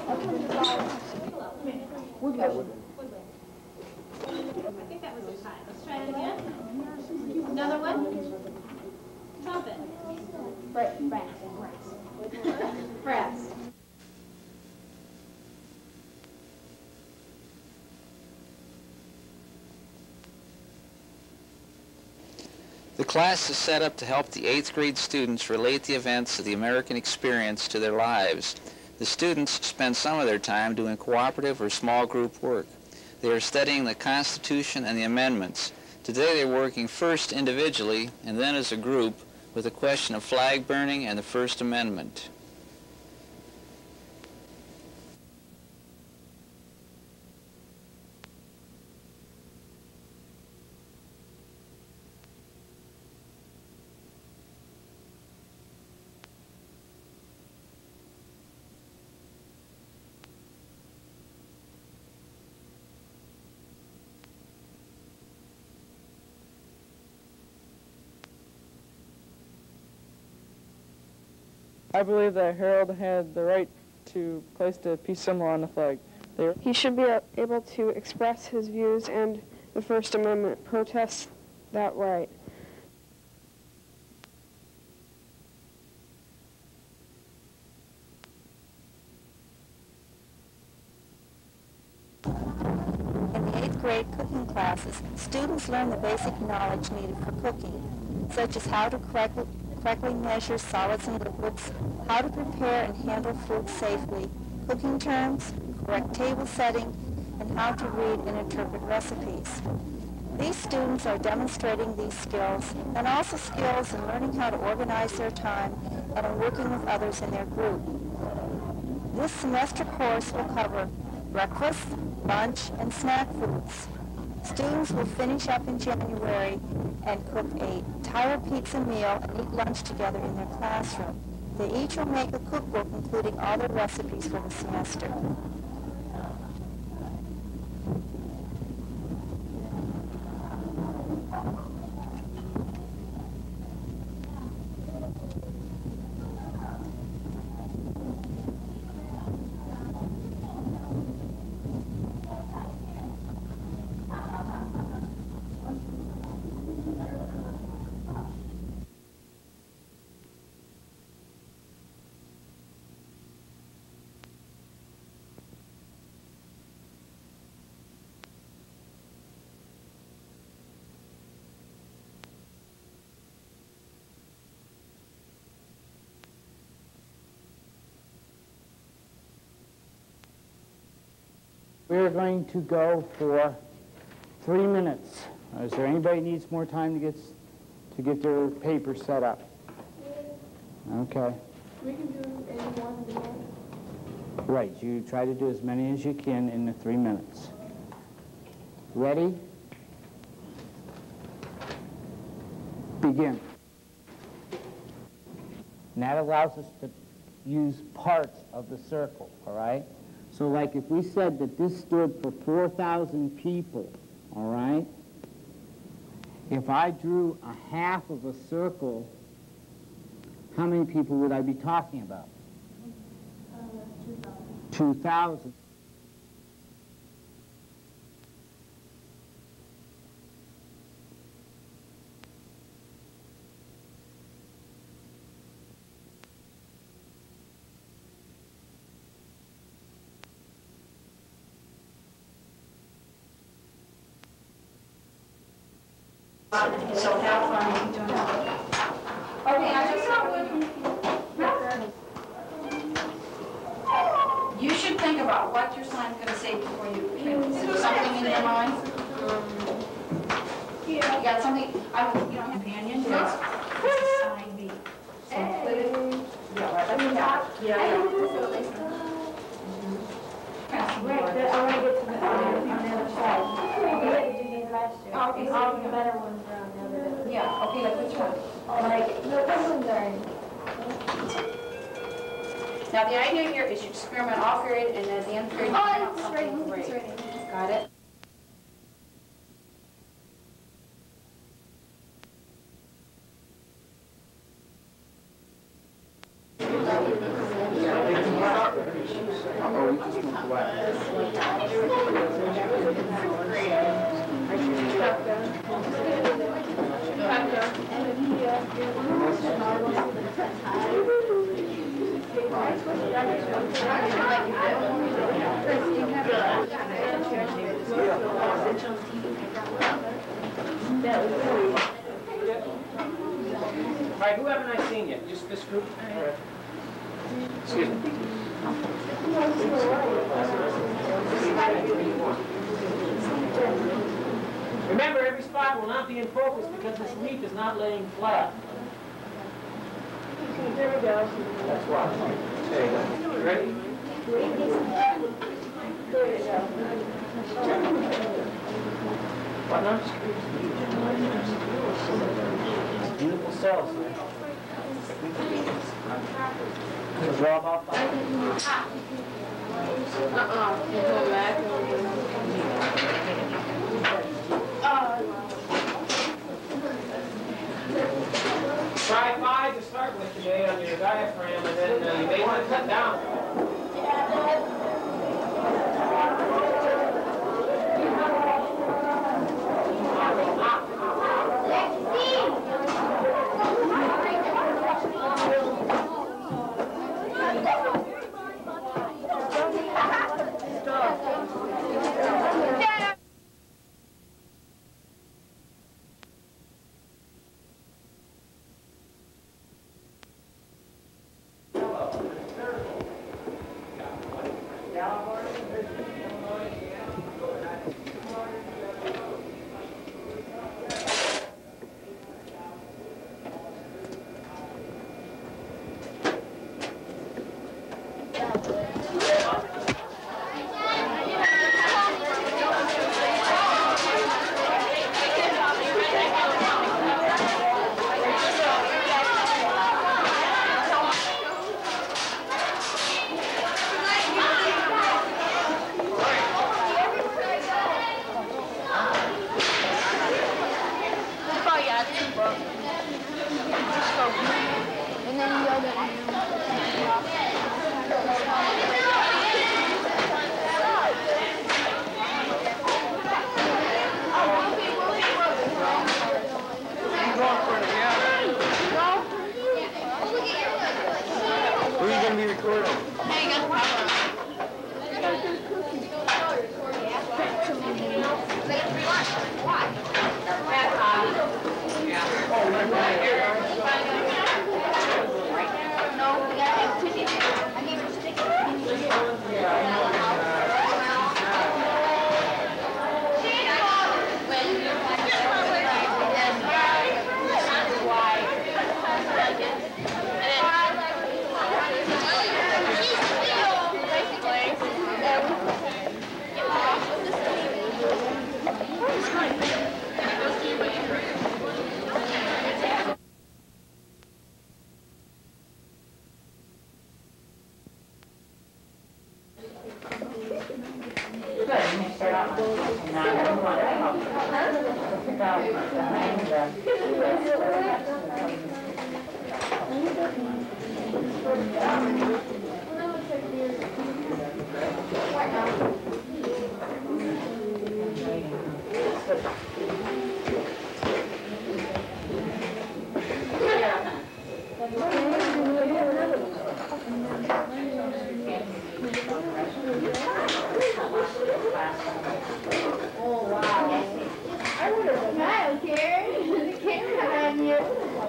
Woodwind. I think that was a tie. Let's try it again. Another one. Trumpet. Brass. The class is set up to help the 8th grade students relate the events of the American experience to their lives. The students spend some of their time doing cooperative or small group work. They are studying the Constitution and the amendments. Today they're working first individually and then as a group with the question of flag burning and the First Amendment. I believe that Harold had the right to place the peace symbol on the flag. He should be able to express his views, and the First Amendment protests that right. In the 8th grade cooking classes, students learn the basic knowledge needed for cooking, such as how to correctly measure solids and liquids, how to prepare and handle food safely, cooking terms, correct table setting, and how to read and interpret recipes. These students are demonstrating these skills and also skills in learning how to organize their time and in working with others in their group. This semester course will cover breakfast, lunch, and snack foods. Students will finish up in January and cook a tire pizza meal and eat lunch together in their classroom. They each will make a cookbook including all their recipes for the semester. We're going to go for 3 minutes. Is there anybody who needs more time to get their paper set up? Okay. We can do any more than one. Right. You try to do as many as you can in the 3 minutes. Ready? Begin. And that allows us to use parts of the circle, all right? So like if we said that this stood for 4,000 people, all right? If I drew a half of a circle, how many people would I be talking about? 2,000. So have fun. Okay, I just saw you should think about what your sign's going to say before you begin. Is there something in your mind? You got something? You don't have companion? Yes. This is sign B. So put it. Yeah, All the better ones are on the other end. Yeah, okay, like which one? Like, the ones are in. Now, the idea here is you experiment all period, and at the end period, you come out something great. Got it? All right, who haven't I seen yet? Just this group? Excuse me. Remember, every spot will not be in focus because this leaf is not laying flat. There we go. That's why. There you go. You ready? There we go. Why not? Beautiful cells there. So draw about 5. Go back. Try 5 to start with today on your diaphragm, and then you may want to cut down. Who are you going to be recording? Oh, wow. I would have smiled here. The camera on you.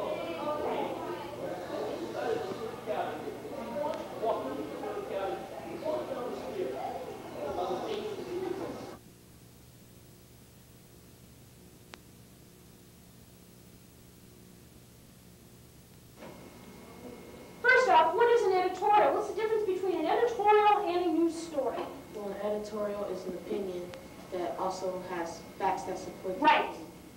First off, what is an editorial? What's the difference between an editorial and a news story? Well, an editorial is an opinion that also has facts that support the Right. opinion.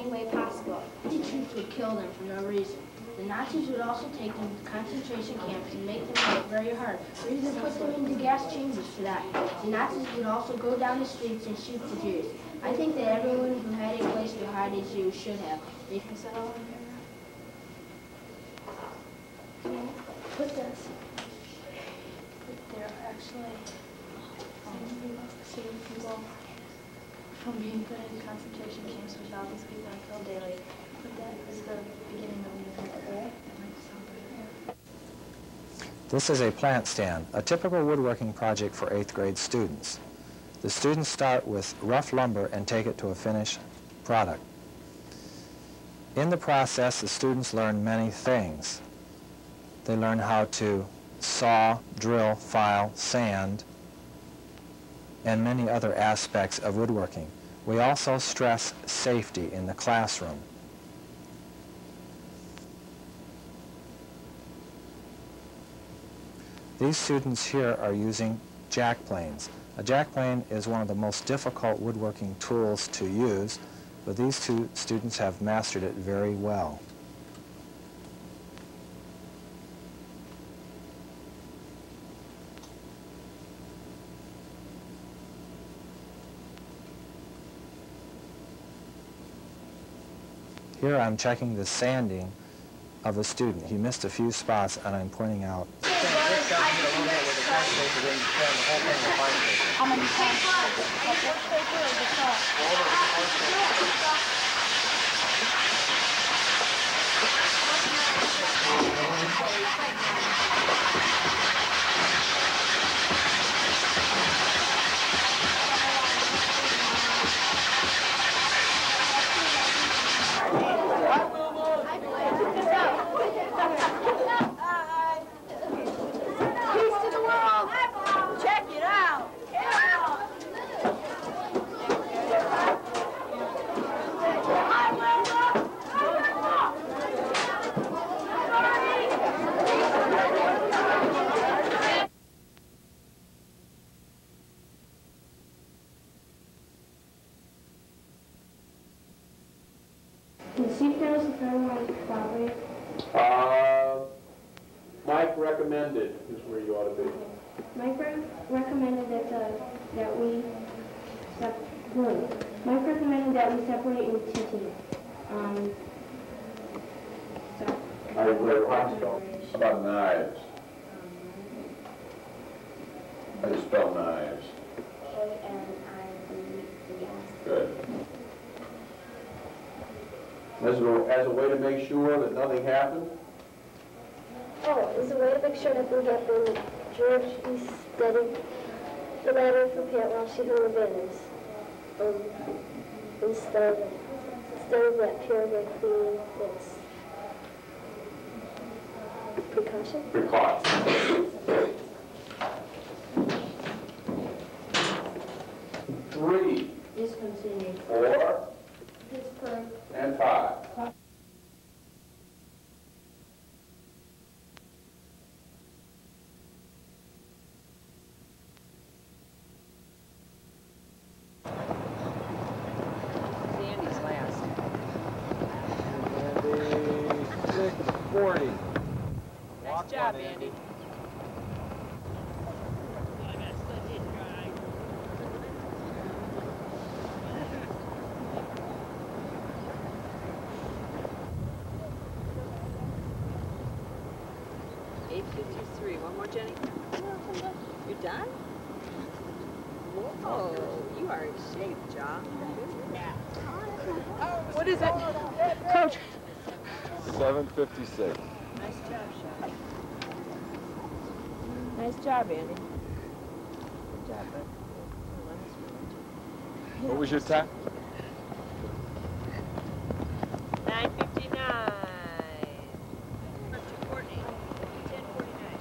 any way possible. Teachers would kill them for no reason. The Nazis would also take them to concentration camps and make them work very hard, or even put them into gas chambers for that. The Nazis would also go down the streets and shoot the Jews. I think that everyone who had a place to hide a Jew should have. They can settle in there. Put this. They're actually saving people from being put in concentration camps, which all these people are killed daily. But that is the beginning of the event. This is a plant stand, a typical woodworking project for 8th grade students. The students start with rough lumber and take it to a finished product. In the process, the students learn many things. They learn how to saw, drill, file, sand, and many other aspects of woodworking. We also stress safety in the classroom. These students here are using jack planes. A jack plane is one of the most difficult woodworking tools to use, but these two students have mastered it very well. Here I'm checking the sanding of a student. He missed a few spots, and I'm pointing out. How many times? Mike recommended is where you ought to be. Mike recommended Mike recommended that we separate into 2 teams. How about knives? How do you spell knives? Good. As a way to make sure that nothing happened? Oh, it's a way to make sure that we get when George is studying the ladder for Pat while she's on the bins. Instead of that paragraph being this. Precaution? Precaution. 3, Discontinued. 4, Pittsburgh. and 5. Sandy's last. Andy, 6:40. Nice job, Andy. One more, Jenny. You're done? Whoa, you are in shape, John. What is it? Coach. 7:56. Nice job, Sean. Nice job, Andy. Good job, bud. What was your time? 9:59. 2:40. 10:49.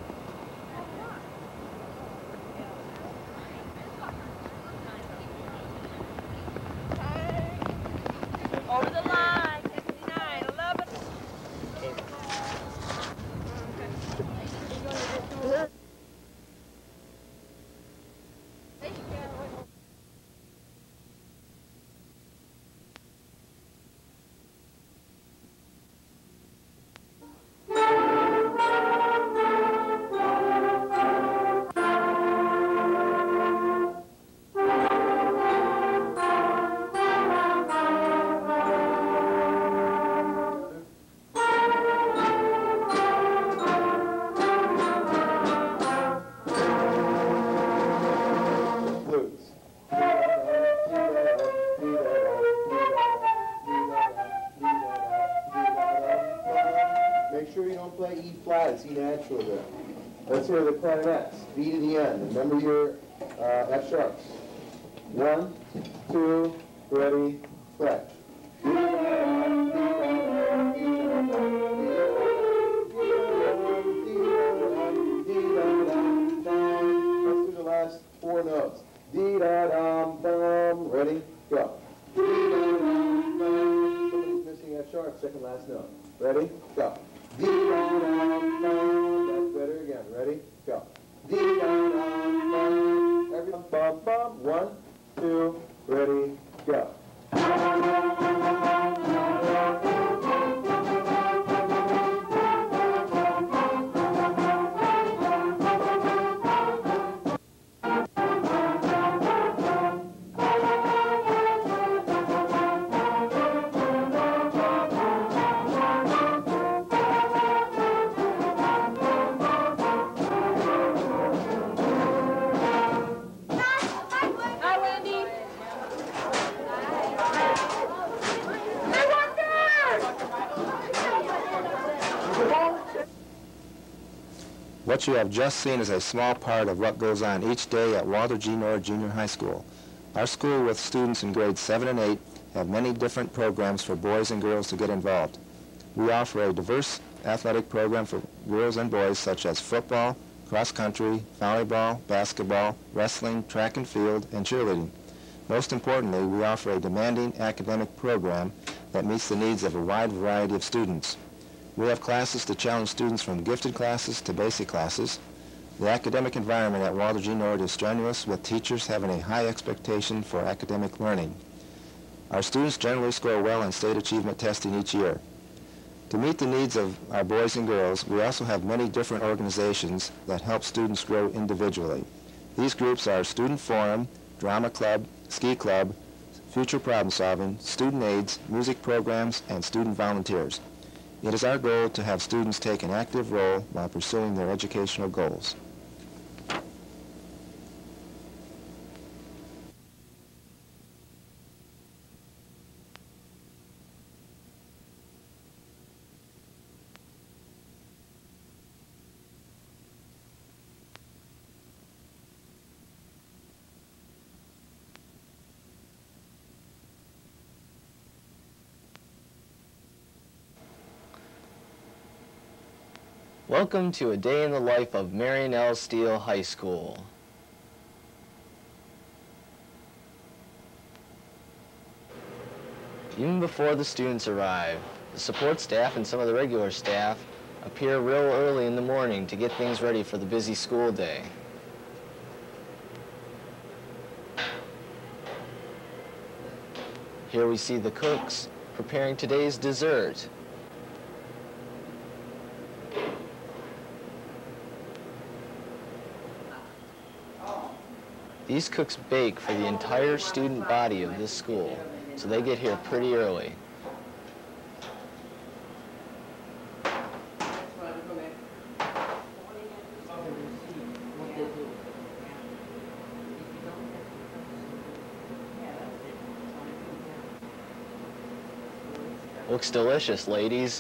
Over the line. 59. 11. sure you don't play E flat, it's E natural there. Let's hear the clarinets. B to the end. Remember your F sharps. 1, 2, ready, flex. Let's do the last 4 notes. Dee-da-dum-bum. Ready, go. Somebody's missing F sharp, second last note. Ready, go. Dee-da-dum-bum. That's better again. Ready, go. Dee-da-dum-bum. Everyone, bum, bum. 1, 2, ready, go. Hi, Wendy. What you have just seen is a small part of what goes on each day at Walter G. Norwood Junior High School. Our school, with students in grades 7 and 8, have many different programs for boys and girls to get involved. We offer a diverse athletic program for girls and boys, such as football, cross country, volleyball, basketball, wrestling, track and field, and cheerleading. Most importantly, we offer a demanding academic program that meets the needs of a wide variety of students. We have classes to challenge students from gifted classes to basic classes. The academic environment at Walter G. Norwood is strenuous, with teachers having a high expectation for academic learning. Our students generally score well on state achievement testing each year. To meet the needs of our boys and girls, we also have many different organizations that help students grow individually. These groups are Student Forum, Drama Club, Ski Club, Future Problem Solving, Student Aids, music programs, and student volunteers. It is our goal to have students take an active role while pursuing their educational goals. Welcome to a day in the life of Marion L. Steele High School. Even before the students arrive, the support staff and some of the regular staff appear real early in the morning to get things ready for the busy school day. Here we see the cooks preparing today's dessert. These cooks bake for the entire student body of this school, so they get here pretty early. Looks delicious, ladies.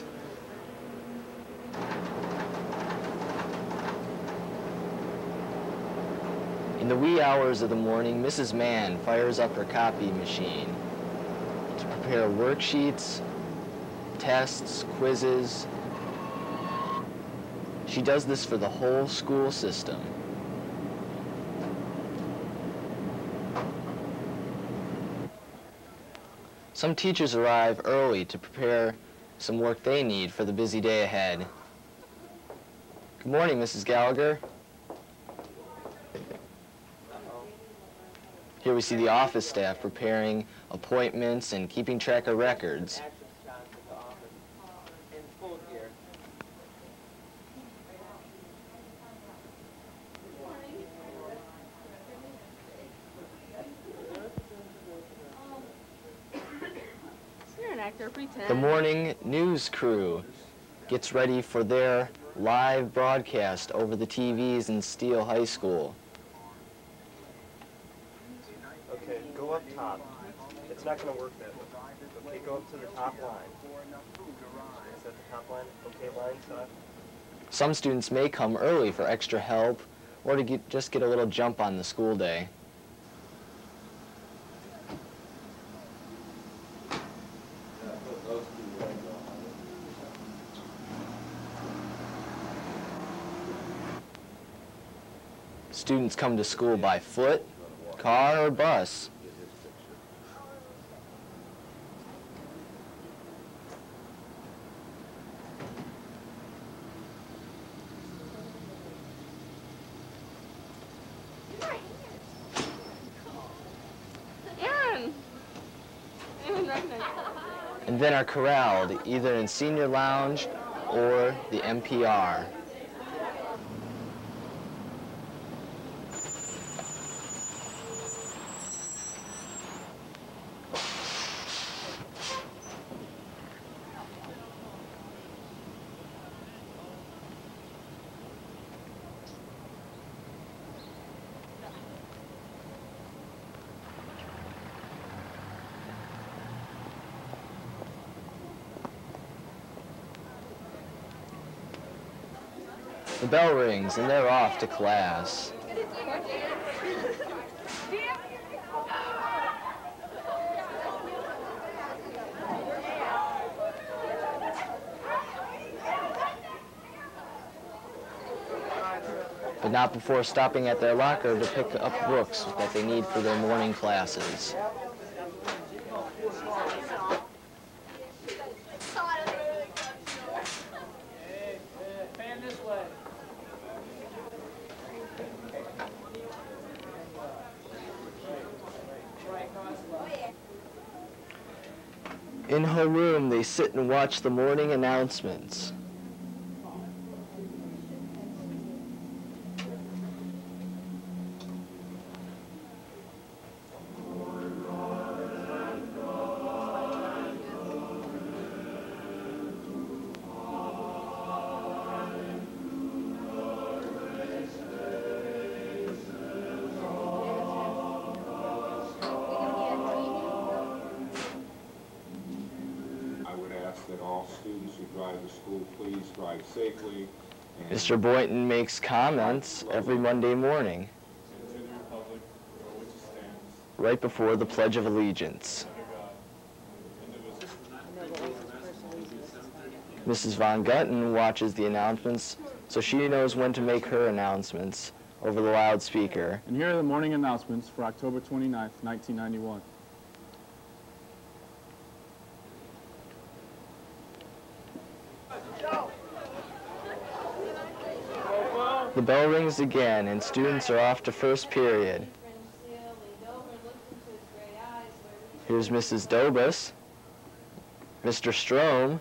In the wee hours of the morning, Mrs. Mann fires up her copy machine to prepare worksheets, tests, quizzes. She does this for the whole school system. Some teachers arrive early to prepare some work they need for the busy day ahead. Good morning, Mrs. Gallagher. Here we see the office staff preparing appointments and keeping track of records. The morning news crew gets ready for their live broadcast over the TVs in Steele High School. Okay, go up top. It's not going to work that way. Okay, go up to the top line. Is that the top line? Okay, line. Some students may come early for extra help or to just get a little jump on the school day. Students come to school by foot, car, or bus. And then are corralled either in senior lounge or the MPR. The bell rings and they're off to class. But not before stopping at their locker to pick up books that they need for their morning classes. In her room, they sit and watch the morning announcements. That all students who drive to school please drive safely. Mr. Boynton makes comments every Monday morning, right before the Pledge of Allegiance. Mrs. Von Gutten watches the announcements so she knows when to make her announcements over the loudspeaker. And here are the morning announcements for October 29th, 1991. The bell rings again and students are off to first period. Here's Mrs. Dobus, Mr. Strom,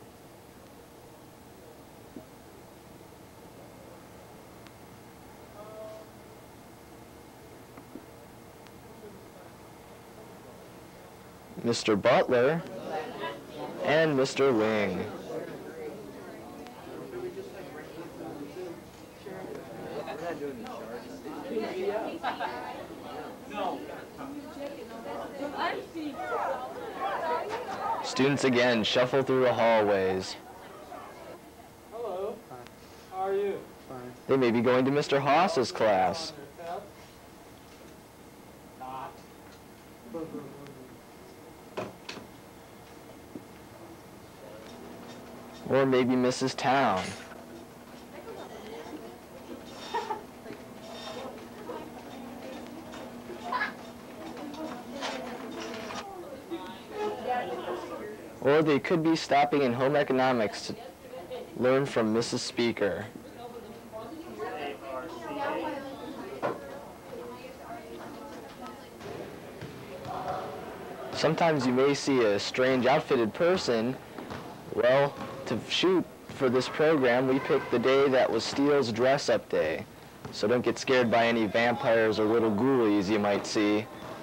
Mr. Butler, and Mr. Ling. Students again shuffle through the hallways. Hello. How are you? Fine. They may be going to Mr. Haas's class. Not. Or maybe Mrs. Town. Or they could be stopping in home economics to learn from Mrs. Speaker. Sometimes you may see a strange outfitted person. Well, to shoot for this program, we picked the day that was Steele's dress-up day. So don't get scared by any vampires or little ghoulies you might see.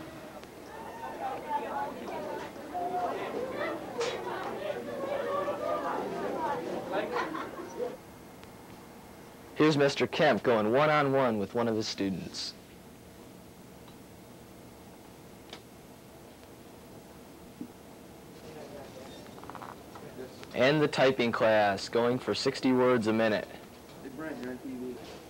Here's Mr. Kemp going one-on-one with one of his students. And the typing class, going for 60 words a minute. Hey, Brent, you're on TV.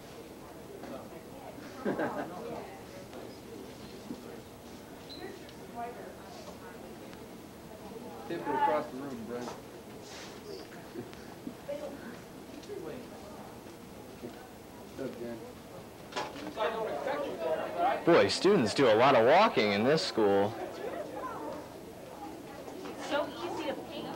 Tip it across the room, Brent. What's up, Jen? Boy, students do a lot of walking in this school. So easy to paint.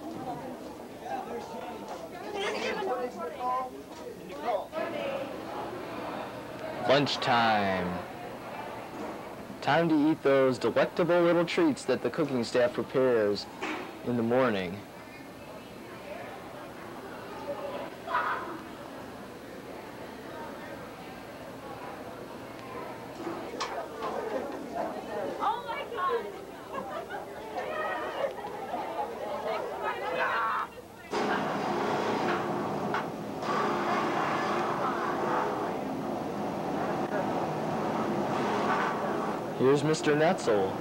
Lunchtime. Time to eat those delectable little treats that the cooking staff prepares in the morning. Oh my God! Here's Mr. Netzel.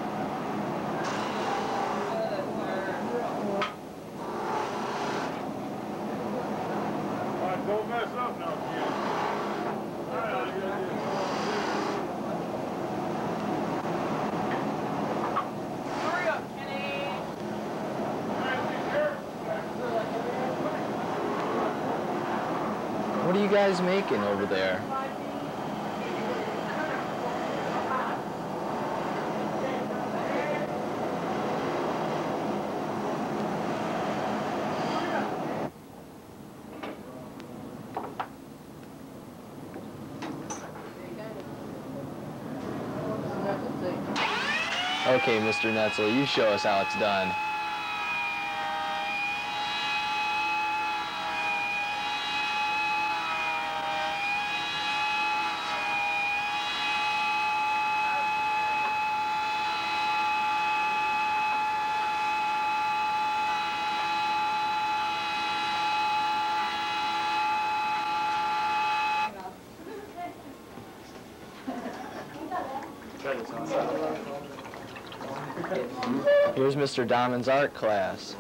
Don't mess up now, kid. Hurry up, Kenny. What are you guys making over there? Okay, Mr. Netzel, you show us how it's done. Here's Mr. Damon's art class.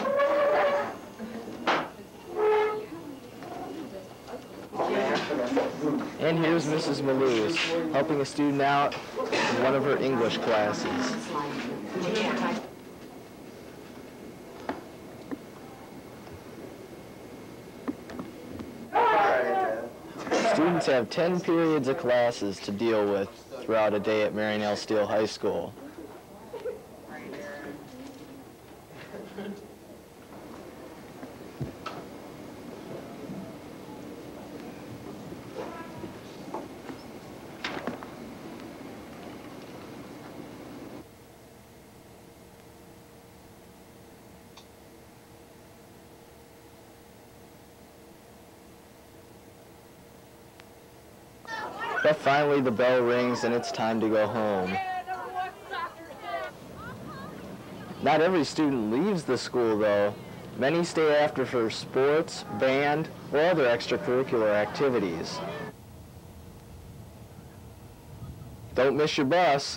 And here's Mrs. Malouse, helping a student out in one of her English classes. Students have 10 periods of classes to deal with throughout a day at Marion L. Steele High School. But finally the bell rings and it's time to go home. Not every student leaves the school though. Many stay after for sports, band, or other extracurricular activities. Don't miss your bus.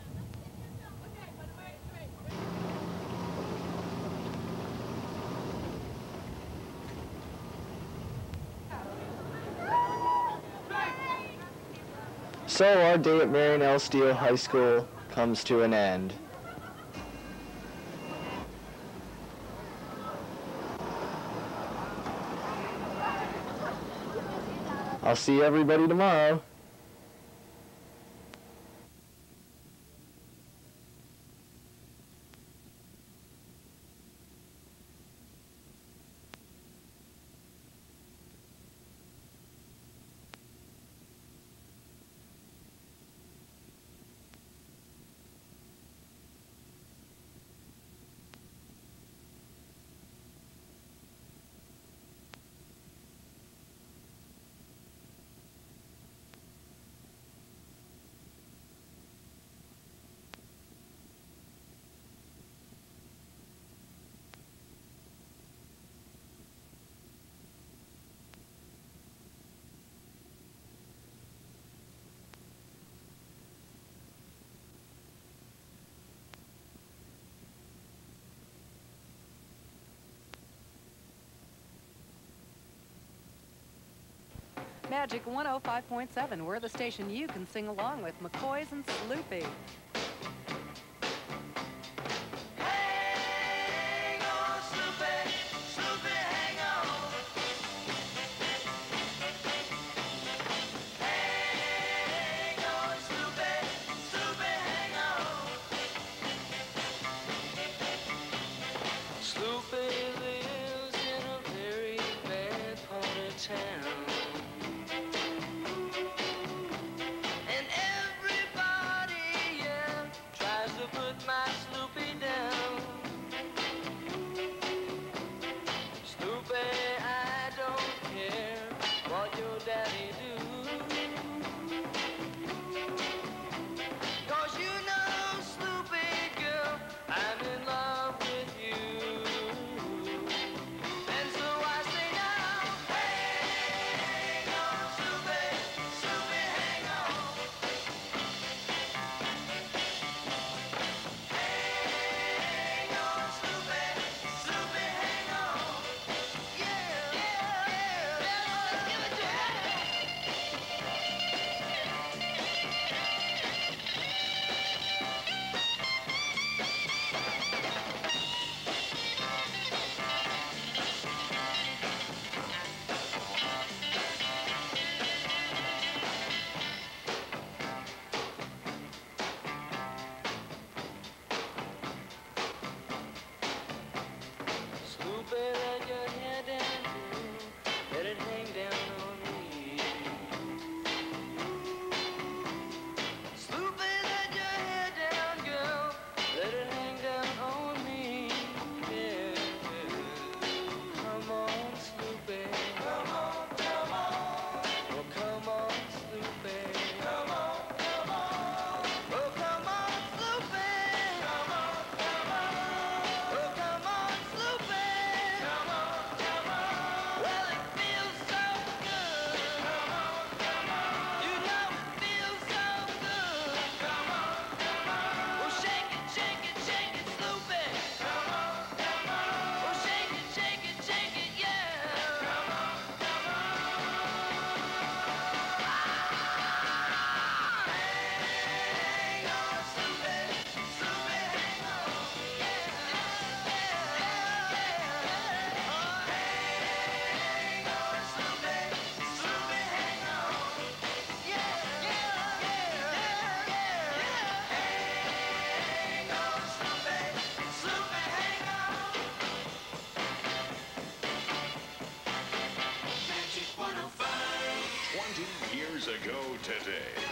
So our day at Marion L. Steele High School comes to an end. I'll see everybody tomorrow. Magic 105.7, we're the station you can sing along with, McCoy's and Sloopy. Hang on, Sloopy, Sloopy, hang on. Hang on, Sloopy, Sloopy, hang on. Sloopy lives in a very bad part of town. And everybody, yeah, tries to put my Sloopy down. Sloopy, I don't care what your daddy do. 'Cause you know, Sloopy girl, I'm in love with you. And so I say now, hang on, Sloopy, Sloopy, hang on. Hang on, Sloopy, Sloopy, hang on. Yeah, yeah, yeah, let's give it to him. Sloopy, let your hair down, girl. Let it hang down on me. Sloopy, let your hair down, girl. Let it hang down on me. Yeah. Come on, Sloopy. Come on, come on. Oh, come on, Sloopy. Come on, come on. Oh, come on, Sloopy. Come on, come on. Oh, come on, Sloopy. Come on, come on. Well, it feels so good. Come on, come on. You know it feels so good. Come on, come on. Oh, shake it, shake it, shake it, Sloopy. Come on, come on. Oh, shake it, yeah. Come on, come on. Hang on, Sloopy, Sloopy, hang on. Yeah, yeah, yeah. Hang on, Sloopy, Sloopy, hang on. Yeah, yeah, yeah, yeah. Hang on, Sloopy, Sloopy, hang on. Magic 105. 20 years ago today.